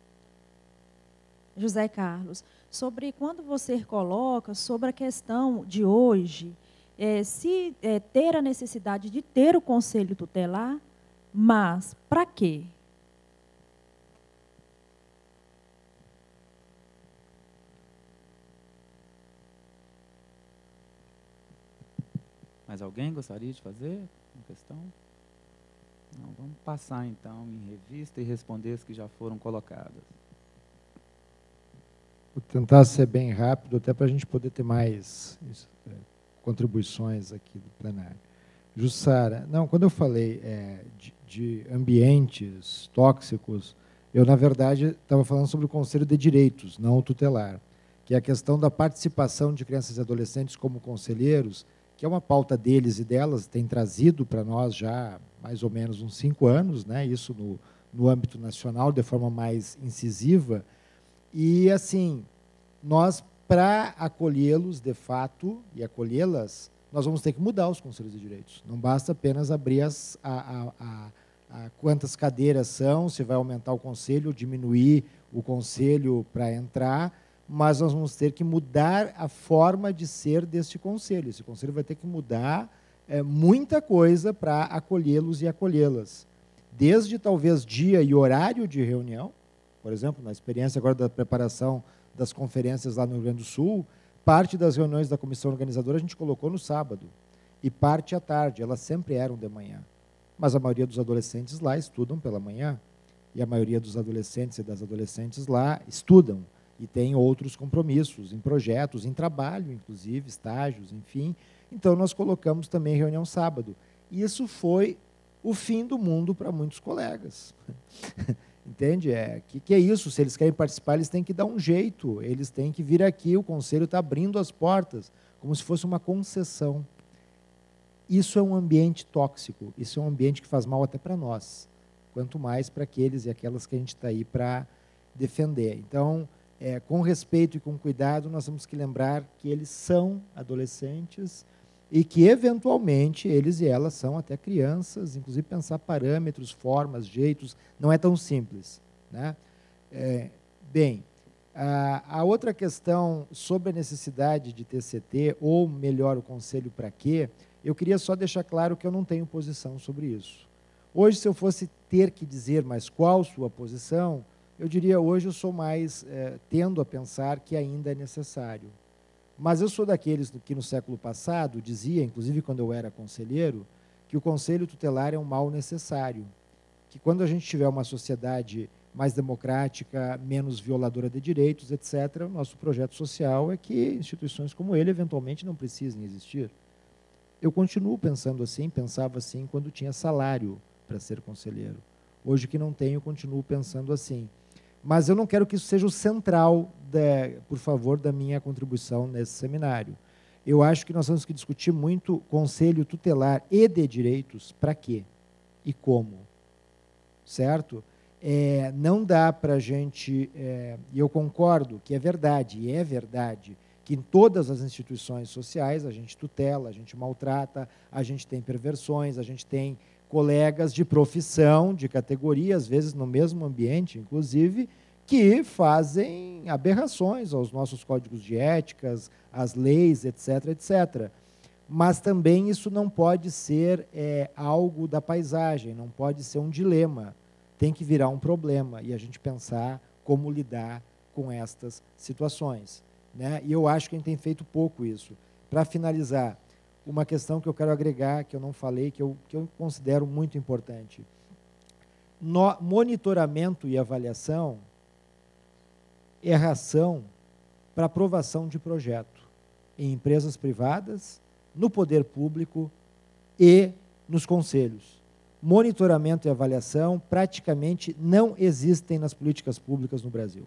F: José Carlos, sobre quando você coloca sobre a questão de hoje, é, se é, ter a necessidade de ter o conselho tutelar, mas para quê?
A: Mais alguém gostaria de fazer uma questão? Não, vamos passar, então, em revista e responder as que já foram colocadas.
B: Vou tentar ser bem rápido, até para a gente poder ter mais é, contribuições aqui do plenário. Jussara, não, quando eu falei é, de, de ambientes tóxicos, eu, na verdade, estava falando sobre o Conselho de Direitos, não o tutelar, que é a questão da participação de crianças e adolescentes como conselheiros, que é uma pauta deles e delas, tem trazido para nós já há mais ou menos uns cinco anos, né, isso no, no âmbito nacional, de forma mais incisiva. E, assim, nós, para acolhê-los, de fato, e acolhê-las, nós vamos ter que mudar os conselhos de direitos. Não basta apenas abrir as, a, a, a, a quantas cadeiras são, se vai aumentar o conselho, diminuir o conselho para entrar, mas nós vamos ter que mudar a forma de ser deste conselho. Esse conselho vai ter que mudar é, muita coisa para acolhê-los e acolhê-las. Desde, talvez, dia e horário de reunião, por exemplo, na experiência agora da preparação das conferências lá no Rio Grande do Sul, parte das reuniões da comissão organizadora a gente colocou no sábado, e parte à tarde, elas sempre eram de manhã. Mas a maioria dos adolescentes lá estudam pela manhã, e a maioria dos adolescentes e das adolescentes lá estudam, e tem outros compromissos, em projetos, em trabalho, inclusive, estágios, enfim. Então, nós colocamos também reunião sábado. E isso foi o fim do mundo para muitos colegas. Entende? É, que, que é isso? Se eles querem participar, eles têm que dar um jeito, eles têm que vir aqui, o conselho está abrindo as portas, como se fosse uma concessão. Isso é um ambiente tóxico, isso é um ambiente que faz mal até para nós, quanto mais para aqueles e aquelas que a gente está aí para defender. Então, é, com respeito e com cuidado, nós temos que lembrar que eles são adolescentes e que, eventualmente, eles e elas são até crianças, inclusive pensar parâmetros, formas, jeitos, não é tão simples, né? É, bem, a, a outra questão sobre a necessidade de T C T, ou melhor, o conselho para quê, eu queria só deixar claro que eu não tenho posição sobre isso. Hoje, se eu fosse ter que dizer mais qual sua posição, eu diria, hoje eu sou mais, é, tendo a pensar que ainda é necessário. Mas eu sou daqueles que no século passado dizia, inclusive quando eu era conselheiro, que o conselho tutelar é um mal necessário, que quando a gente tiver uma sociedade mais democrática, menos violadora de direitos, etcétera, o nosso projeto social é que instituições como ele eventualmente não precisem existir. Eu continuo pensando assim, pensava assim quando tinha salário para ser conselheiro. Hoje que não tenho, continuo pensando assim. Mas eu não quero que isso seja o central, de, por favor, da minha contribuição nesse seminário. Eu acho que nós temos que discutir muito conselho tutelar e de direitos, para quê e como, certo? É, não dá para a gente, é, e eu concordo que é verdade, e é verdade, que em todas as instituições sociais a gente tutela, a gente maltrata, a gente tem perversões, a gente tem colegas de profissão, de categoria, às vezes no mesmo ambiente, inclusive, que fazem aberrações aos nossos códigos de éticas, às leis, etc, etcétera. Mas também isso não pode ser é, algo da paisagem, não pode ser um dilema. Tem que virar um problema e a gente pensar como lidar com estas situações, né? E eu acho que a gente tem feito pouco isso. Para finalizar, uma questão que eu quero agregar, que eu não falei, que eu, que eu considero muito importante. No, monitoramento e avaliação é ração para aprovação de projeto em empresas privadas, no poder público e nos conselhos. Monitoramento e avaliação praticamente não existem nas políticas públicas no Brasil.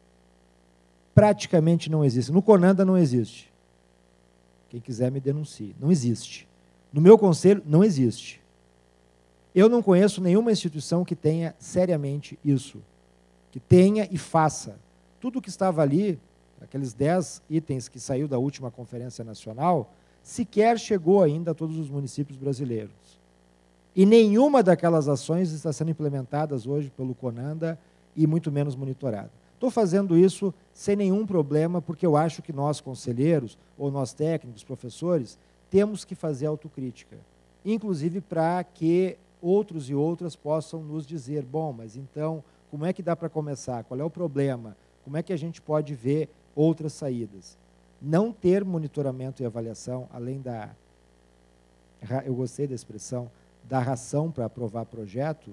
B: Praticamente não existe. No Conanda não existe. Quem quiser me denuncie. Não existe. No meu conselho, não existe. Eu não conheço nenhuma instituição que tenha seriamente isso. Que tenha e faça. Tudo que estava ali, aqueles dez itens que saiu da última Conferência Nacional, sequer chegou ainda a todos os municípios brasileiros. E nenhuma daquelas ações está sendo implementadas hoje pelo Conanda e muito menos monitorada. Estou fazendo isso sem nenhum problema, porque eu acho que nós, conselheiros, ou nós técnicos, professores, temos que fazer autocrítica, inclusive para que outros e outras possam nos dizer, bom, mas então, como é que dá para começar? Qual é o problema? Como é que a gente pode ver outras saídas? Não ter monitoramento e avaliação, além da, eu gostei da expressão, da ração para aprovar projeto,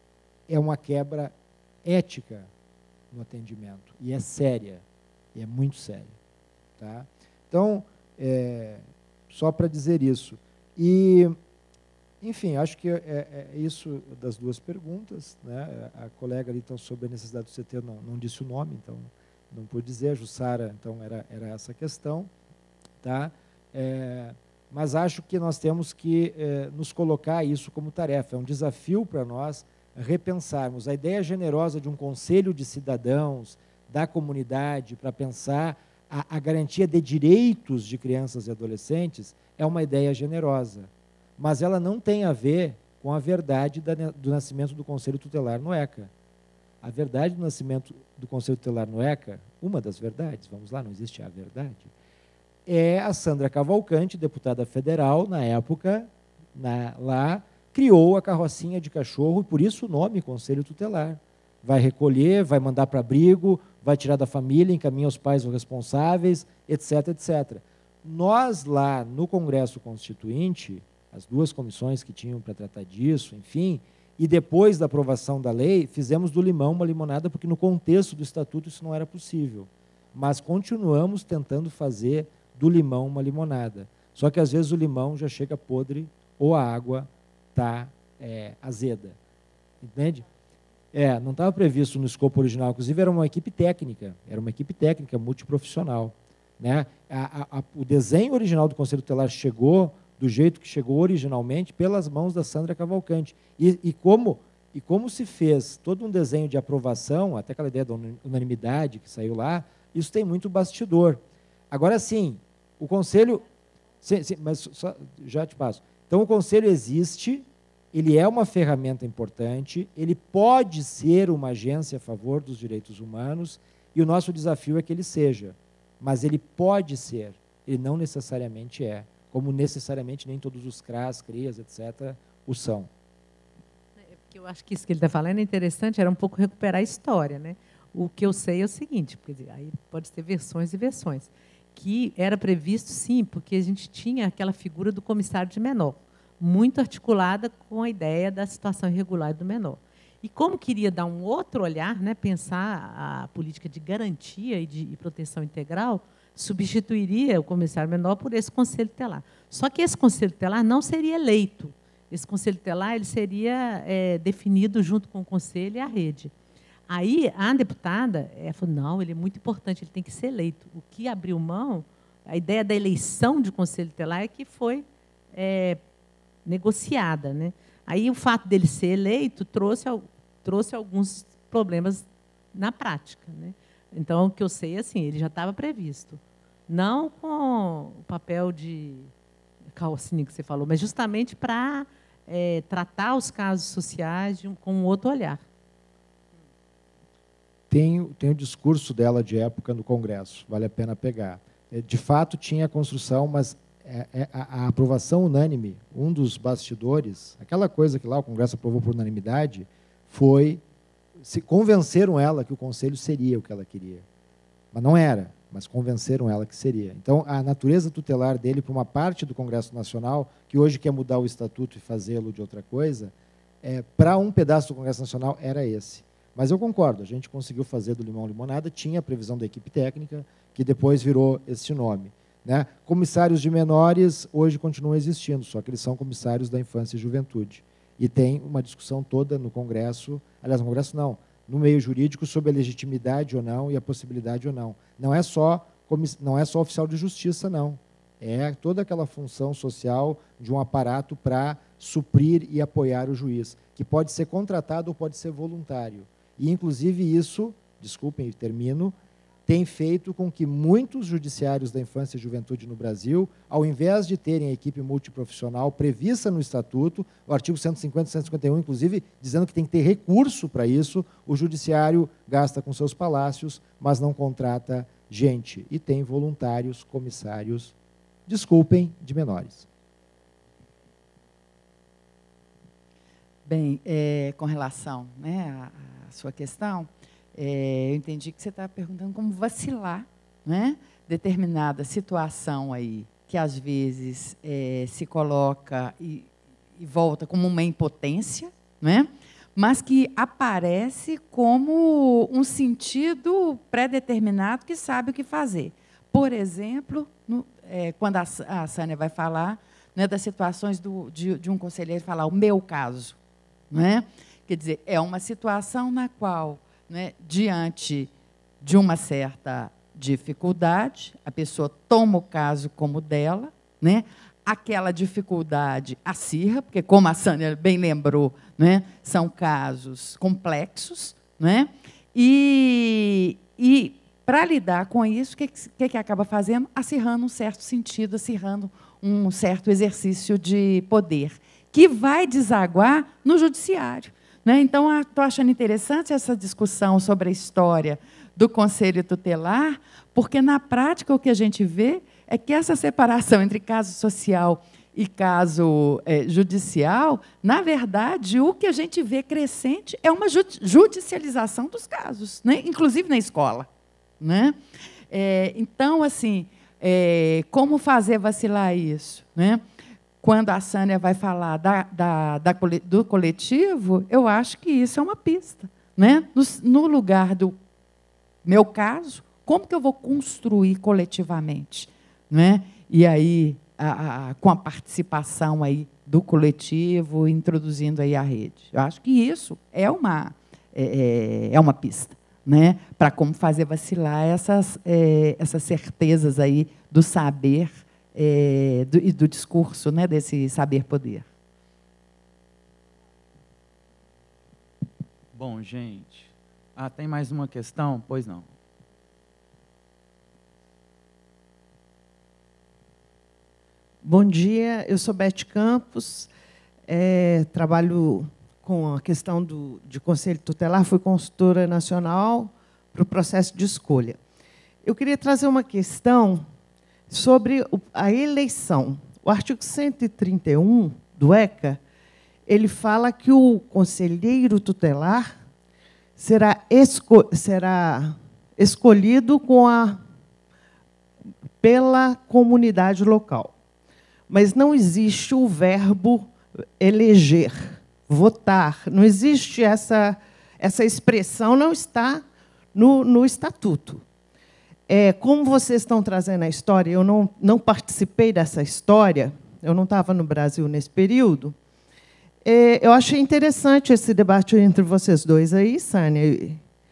B: é uma quebra ética no atendimento, e é séria, e é muito séria. Tá? Então, é, só para dizer isso. E, enfim, acho que é, é isso das duas perguntas, né? A colega ali, então, sobre a necessidade do C T, não, não disse o nome, então, não pude dizer, a Jussara, então, era, era essa a questão. Tá? É, mas acho que nós temos que é, nos colocar isso como tarefa, é um desafio para nós repensarmos a ideia generosa de um conselho de cidadãos, da comunidade, para pensar a, a garantia de direitos de crianças e adolescentes, é uma ideia generosa, mas ela não tem a ver com a verdade da, do nascimento do Conselho Tutelar no ECA. A verdade do nascimento do Conselho Tutelar no ECA, uma das verdades, vamos lá, não existe a verdade, é a Sandra Cavalcante, deputada federal, na época, na, lá, criou a carrocinha de cachorro, e por isso o nome Conselho Tutelar. Vai recolher, vai mandar para abrigo, vai tirar da família, encaminha os pais os responsáveis, etc, etcétera. Nós lá no Congresso Constituinte, as duas comissões que tinham para tratar disso, enfim, e depois da aprovação da lei, fizemos do limão uma limonada, porque no contexto do Estatuto isso não era possível. Mas continuamos tentando fazer do limão uma limonada. Só que às vezes o limão já chega podre ou a água está é, azeda. Entende? É, não estava previsto no escopo original, inclusive era uma equipe técnica, era uma equipe técnica multiprofissional. Né? A, a, a, o desenho original do Conselho Tutelar chegou do jeito que chegou originalmente pelas mãos da Sandra Cavalcante. E, e, como, e como se fez todo um desenho de aprovação, até aquela ideia da unanimidade que saiu lá, isso tem muito bastidor. Agora sim, o Conselho... Sim, sim, mas só, já te passo. Então, o Conselho existe, ele é uma ferramenta importante, ele pode ser uma agência a favor dos direitos humanos, e o nosso desafio é que ele seja. Mas ele pode ser, ele não necessariamente é, como necessariamente nem todos os C R A S, C R I A S, etcétera, o são.
D: É porque eu acho que isso que ele está falando é interessante, era um pouco recuperar a história. Né? O que eu sei é o seguinte, porque aí pode ter versões e versões, que era previsto, sim, porque a gente tinha aquela figura do comissário de menor, muito articulada com a ideia da situação irregular do menor. E como queria dar um outro olhar, né, pensar a política de garantia e de e proteção integral, substituiria o comissário menor por esse conselho tutelar. Só que esse conselho tutelar não seria eleito. Esse conselho tutelar ele seria é, definido junto com o conselho e a rede. Aí a deputada é, falou, não, ele é muito importante, ele tem que ser eleito. O que abriu mão, a ideia da eleição de conselho tutelar é que foi é, negociada, né? Aí o fato dele ser eleito trouxe, trouxe alguns problemas na prática, né? Então, o que eu sei, assim, ele já estava previsto. Não com o papel de calcinha que você falou, mas justamente para é, tratar os casos sociais de um, com um outro olhar.
B: Tem, tem o discurso dela de época no Congresso, vale a pena pegar. De fato, tinha a construção, mas a, a aprovação unânime, um dos bastidores, aquela coisa que lá o Congresso aprovou por unanimidade, foi, se convenceram ela que o Conselho seria o que ela queria. Mas não era, mas convenceram ela que seria. Então, a natureza tutelar dele, para uma parte do Congresso Nacional, que hoje quer mudar o estatuto e fazê-lo de outra coisa, é, para um pedaço do Congresso Nacional era esse. Mas eu concordo, a gente conseguiu fazer do limão limonada, tinha a previsão da equipe técnica, que depois virou esse nome. Né? Comissários de menores hoje continuam existindo, só que eles são comissários da infância e juventude. E tem uma discussão toda no Congresso, aliás, no Congresso não, no meio jurídico, sobre a legitimidade ou não e a possibilidade ou não. Não é só, não é só oficial de justiça, não. É toda aquela função social de um aparato para suprir e apoiar o juiz, que pode ser contratado ou pode ser voluntário. E, inclusive, isso, desculpem, termino, tem feito com que muitos judiciários da infância e juventude no Brasil, ao invés de terem a equipe multiprofissional prevista no Estatuto, o artigo cento e cinquenta e cento e cinquenta e um, inclusive, dizendo que tem que ter recurso para isso, o judiciário gasta com seus palácios, mas não contrata gente. E tem voluntários, comissários, desculpem, de menores.
C: Bem, é, com relação, né, à, à sua questão, é, eu entendi que você está perguntando como vacilar, né, determinada situação aí, que às vezes é, se coloca e, e volta como uma impotência, né, mas que aparece como um sentido pré-determinado que sabe o que fazer. Por exemplo, no, é, quando a, a Sânia vai falar, né, das situações do, de, de um conselheiro falar o meu caso. Não é? Quer dizer, é uma situação na qual, né, diante de uma certa dificuldade, a pessoa toma o caso como dela, né? Aquela dificuldade acirra, porque, como a Sânia bem lembrou, né, são casos complexos, né? E, e para lidar com isso, o que, que, que acaba fazendo? Acirrando um certo sentido, acirrando um certo exercício de poder, que vai desaguar no judiciário. Né? Então, estou achando interessante essa discussão sobre a história do Conselho Tutelar, porque, na prática, o que a gente vê é que essa separação entre caso social e caso é, judicial, na verdade, o que a gente vê crescente é uma judicialização dos casos, né? Inclusive na escola. Né? É, então, assim, é, como fazer vacilar isso? Né? Quando a Sânia vai falar da, da, da, do coletivo, eu acho que isso é uma pista. Né? No, no lugar do meu caso, como que eu vou construir coletivamente? Né? E aí, a, a, com a participação aí do coletivo, introduzindo aí a rede. Eu acho que isso é uma, é, é uma pista, né? Para como fazer vacilar essas, é, essas certezas aí do saber, É, do, e do discurso, né, desse saber-poder.
A: Bom, gente. Ah, tem mais uma questão? Pois não.
G: Bom dia, eu sou Beth Campos, é, trabalho com a questão do, de Conselho Tutelar, fui consultora nacional para o processo de escolha. Eu queria trazer uma questão sobre a eleição. O artigo cento e trinta e um do E C A, ele fala que o conselheiro tutelar será, esco será escolhido com a, pela comunidade local. Mas não existe o verbo eleger, votar. Não existe essa, essa expressão, não está no, no estatuto. É, como vocês estão trazendo a história, eu não, não participei dessa história, eu não estava no Brasil nesse período, é, eu achei interessante esse debate entre vocês dois aí, Sânia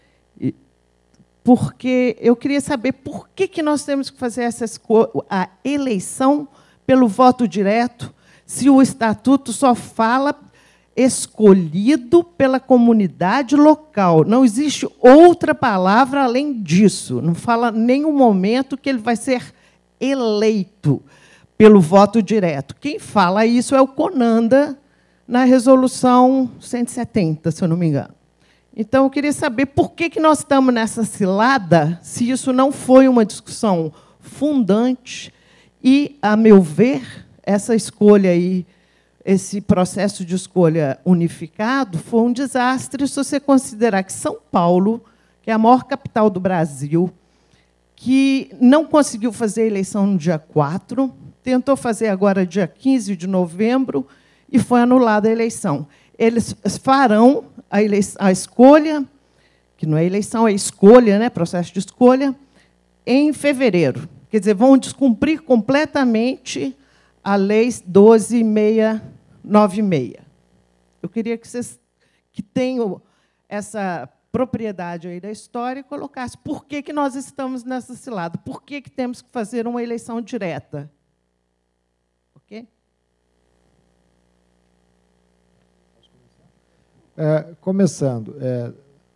G: porque eu queria saber por que, que nós temos que fazer essa a eleição pelo voto direto, se o estatuto só fala escolhido pela comunidade local. Não existe outra palavra além disso. Não fala em nenhum momento que ele vai ser eleito pelo voto direto. Quem fala isso é o CONANDA, na resolução cento e setenta, se eu não me engano. Então, eu queria saber por que, que nós estamos nessa cilada, se isso não foi uma discussão fundante e, a meu ver, essa escolha aí, esse processo de escolha unificado foi um desastre se você considerar que São Paulo, que é a maior capital do Brasil, que não conseguiu fazer a eleição no dia quatro, tentou fazer agora dia quinze de novembro e foi anulada a eleição. Eles farão a, eleição, a escolha, que não é eleição, é escolha, né, processo de escolha, em fevereiro. Quer dizer, vão descumprir completamente a Lei doze mil seiscentos e noventa e seis. Eu queria que vocês, que tenham essa propriedade aí da história, colocassem por que, que nós estamos nessa cilada, por que, que temos que fazer uma eleição direta. Ok?
B: É, começando, é,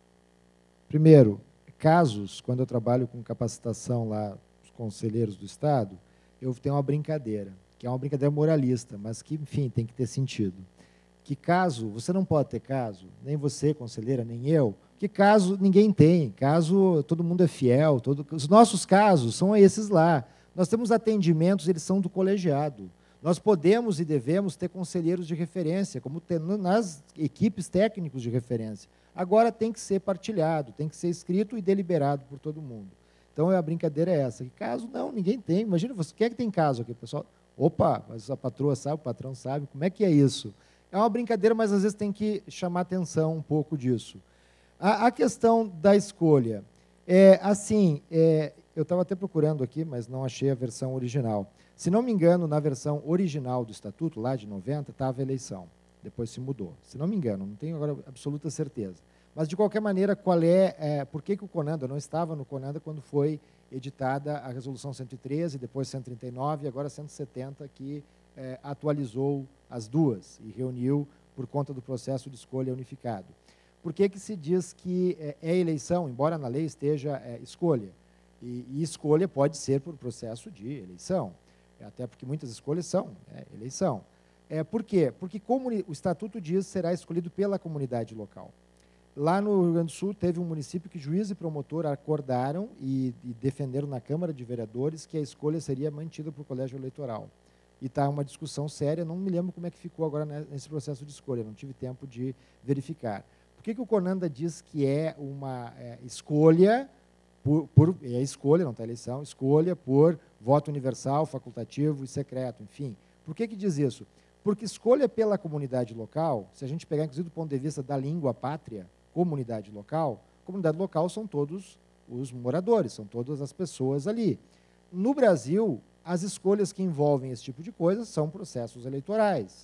B: primeiro, casos, quando eu trabalho com capacitação lá, os conselheiros do Estado, eu tenho uma brincadeira, que é uma brincadeira moralista, mas que, enfim, tem que ter sentido. Que caso, você não pode ter caso, nem você, conselheira, nem eu, que caso ninguém tem, caso todo mundo é fiel, todo, os nossos casos são esses lá. Nós temos atendimentos, eles são do colegiado. Nós podemos e devemos ter conselheiros de referência, como tem nas equipes técnicos de referência. Agora tem que ser partilhado, tem que ser escrito e deliberado por todo mundo. Então, a brincadeira é essa. Que caso não, ninguém tem. Imagina, você quer que tem caso aqui, pessoal? Opa, mas a patroa sabe, o patrão sabe, como é que é isso? É uma brincadeira, mas às vezes tem que chamar atenção um pouco disso. A, a questão da escolha. É, assim, é, eu estava até procurando aqui, mas não achei a versão original. Se não me engano, na versão original do Estatuto, lá de noventa, estava a eleição. Depois se mudou. Se não me engano, não tenho agora absoluta certeza. Mas, de qualquer maneira, qual é, é por que, que o CONANDA, eu não estava no CONANDA quando foi editada a Resolução cento e treze, depois cento e trinta e nove, e agora cento e setenta, que é, atualizou as duas e reuniu por conta do processo de escolha unificado. Por que, que se diz que é, é eleição, embora na lei esteja é, escolha? E, e escolha pode ser por processo de eleição, até porque muitas escolhas são é, eleição. É, por quê? Porque, como o Estatuto diz, será escolhido pela comunidade local. Lá no Rio Grande do Sul, teve um município que juiz e promotor acordaram e, e defenderam na Câmara de Vereadores que a escolha seria mantida por colégio eleitoral. E está uma discussão séria, não me lembro como é que ficou agora nesse processo de escolha, não tive tempo de verificar. Por que, que o CONANDA diz que é uma é, escolha, por, por, é escolha, não está eleição, escolha por voto universal, facultativo e secreto, enfim. Por que, que diz isso? Porque escolha pela comunidade local, se a gente pegar, inclusive, do ponto de vista da língua pátria, comunidade local, comunidade local são todos os moradores, são todas as pessoas ali. No Brasil, as escolhas que envolvem esse tipo de coisa são processos eleitorais.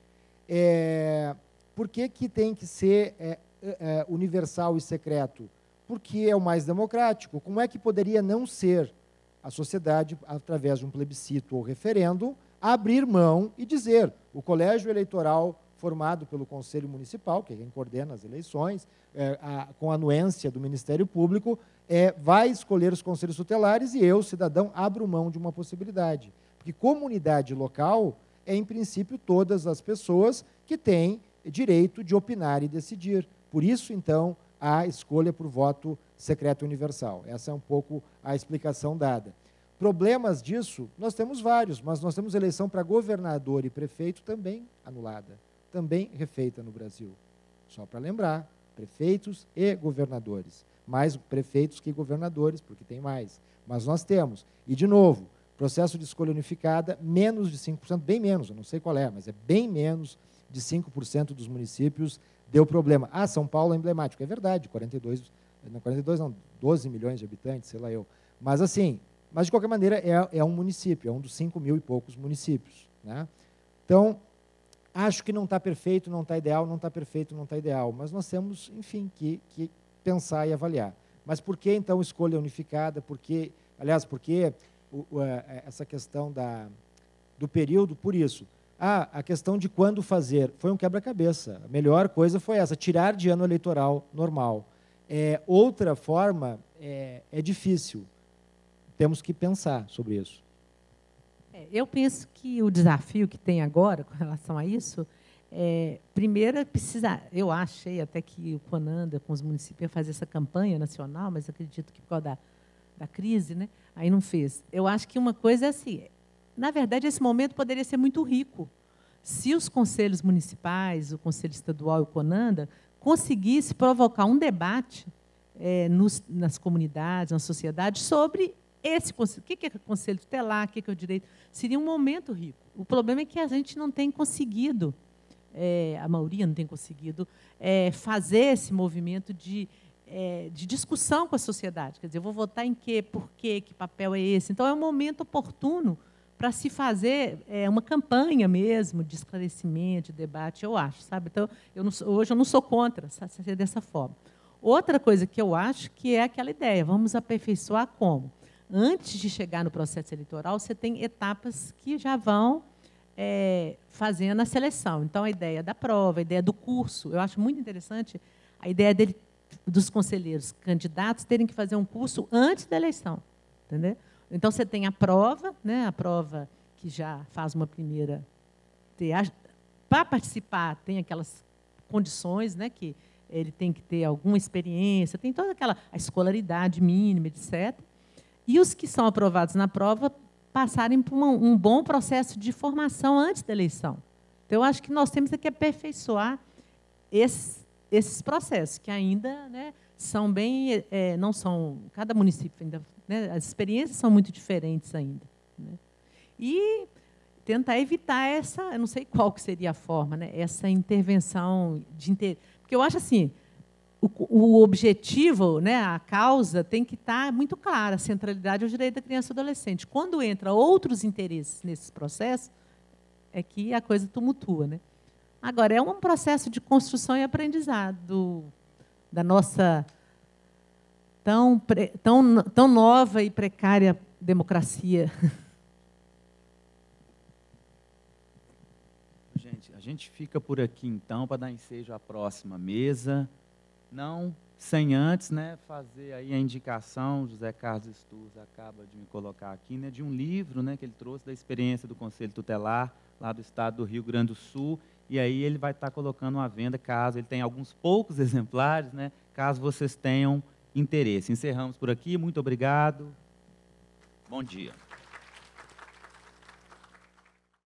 B: É, por que, que tem que ser é, é, universal e secreto? Porque é o mais democrático. Como é que poderia não ser a sociedade, através de um plebiscito ou referendo, abrir mão e dizer o colégio eleitoral formado pelo Conselho Municipal, que é quem coordena as eleições, é, a, com a anuência do Ministério Público, é, vai escolher os conselhos tutelares e eu, cidadão, abro mão de uma possibilidade. Porque comunidade local é, em princípio, todas as pessoas que têm direito de opinar e decidir. Por isso, então, a escolha por voto secreto universal. Essa é um pouco a explicação dada. Problemas disso, nós temos vários, mas nós temos eleição para governador e prefeito também anulada, também refeita no Brasil. Só para lembrar, prefeitos e governadores. Mais prefeitos que governadores, porque tem mais. Mas nós temos. E, de novo, processo de escolha unificada, menos de cinco por cento, bem menos, eu não sei qual é, mas é bem menos de cinco por cento dos municípios deu problema. Ah, São Paulo é emblemático. É verdade, quarenta e dois, não, quarenta e dois não, doze milhões de habitantes, sei lá eu. Mas, assim, mas, de qualquer maneira, é, é um município, é um dos cinco mil e poucos municípios. Né? Então, acho que não está perfeito, não está ideal, não está perfeito, não está ideal, mas nós temos, enfim, que, que pensar e avaliar. Mas por que, então, escolha unificada? Por que, aliás, por que o, o, essa questão da, do período? Por isso. Ah, a questão de quando fazer. Foi um quebra-cabeça. A melhor coisa foi essa, tirar de ano eleitoral normal. É, outra forma é, é difícil. Temos que pensar sobre isso.
D: É, eu penso que o desafio que tem agora com relação a isso, é, primeiro é precisar, eu achei até que o Conanda com os municípios ia fazer essa campanha nacional, mas acredito que por causa da, da crise, né, aí não fez. Eu acho que uma coisa é assim, na verdade, esse momento poderia ser muito rico se os conselhos municipais, o Conselho Estadual e o Conanda conseguissem provocar um debate é, nos, nas comunidades, na sociedade, sobre esse conselho. O que é conselho tutelar, o que é o direito? Seria um momento rico. O problema é que a gente não tem conseguido, é, a maioria não tem conseguido, é, fazer esse movimento de, é, de discussão com a sociedade. Quer dizer, eu vou votar em quê, por quê, que papel é esse? Então, é um momento oportuno para se fazer é, uma campanha mesmo de esclarecimento, de debate, eu acho, sabe? Então, eu não sou, hoje eu não sou contra ser dessa forma. Outra coisa que eu acho que é aquela ideia, vamos aperfeiçoar como? Antes de chegar no processo eleitoral, você tem etapas que já vão é, fazendo a seleção. Então, a ideia da prova, a ideia do curso, eu acho muito interessante a ideia dele, dos conselheiros candidatos terem que fazer um curso antes da eleição, entendeu? Então, você tem a prova, né, a prova que já faz uma primeira... Para participar, tem aquelas condições, né, que ele tem que ter alguma experiência, tem toda aquela a escolaridade mínima, etcétera. E os que são aprovados na prova passarem por uma, um bom processo de formação antes da eleição. Então, eu acho que nós temos que aperfeiçoar esses, esses processos, que ainda, né, são bem... É, não são... Cada município ainda... Né, as experiências são muito diferentes ainda. Né? E tentar evitar essa... Eu não sei qual que seria a forma, né, essa intervenção de... Inter... Porque eu acho assim... O, o objetivo, né, a causa, tem que estar muito clara. A centralidade é o direito da criança e do adolescente. Quando entra outros interesses nesses processos, é que a coisa tumultua. Né? Agora, é um processo de construção e aprendizado da nossa tão, tão, tão nova e precária democracia.
A: Gente, a gente fica por aqui, então, para dar ensejo à próxima mesa. Não sem antes, né, fazer aí a indicação, José Carlos Sturz acaba de me colocar aqui, né, de um livro, né, que ele trouxe da experiência do Conselho Tutelar, lá do estado do Rio Grande do Sul, e aí ele vai estar colocando à venda, caso ele tenha alguns poucos exemplares, né, caso vocês tenham interesse. Encerramos por aqui, muito obrigado, bom dia.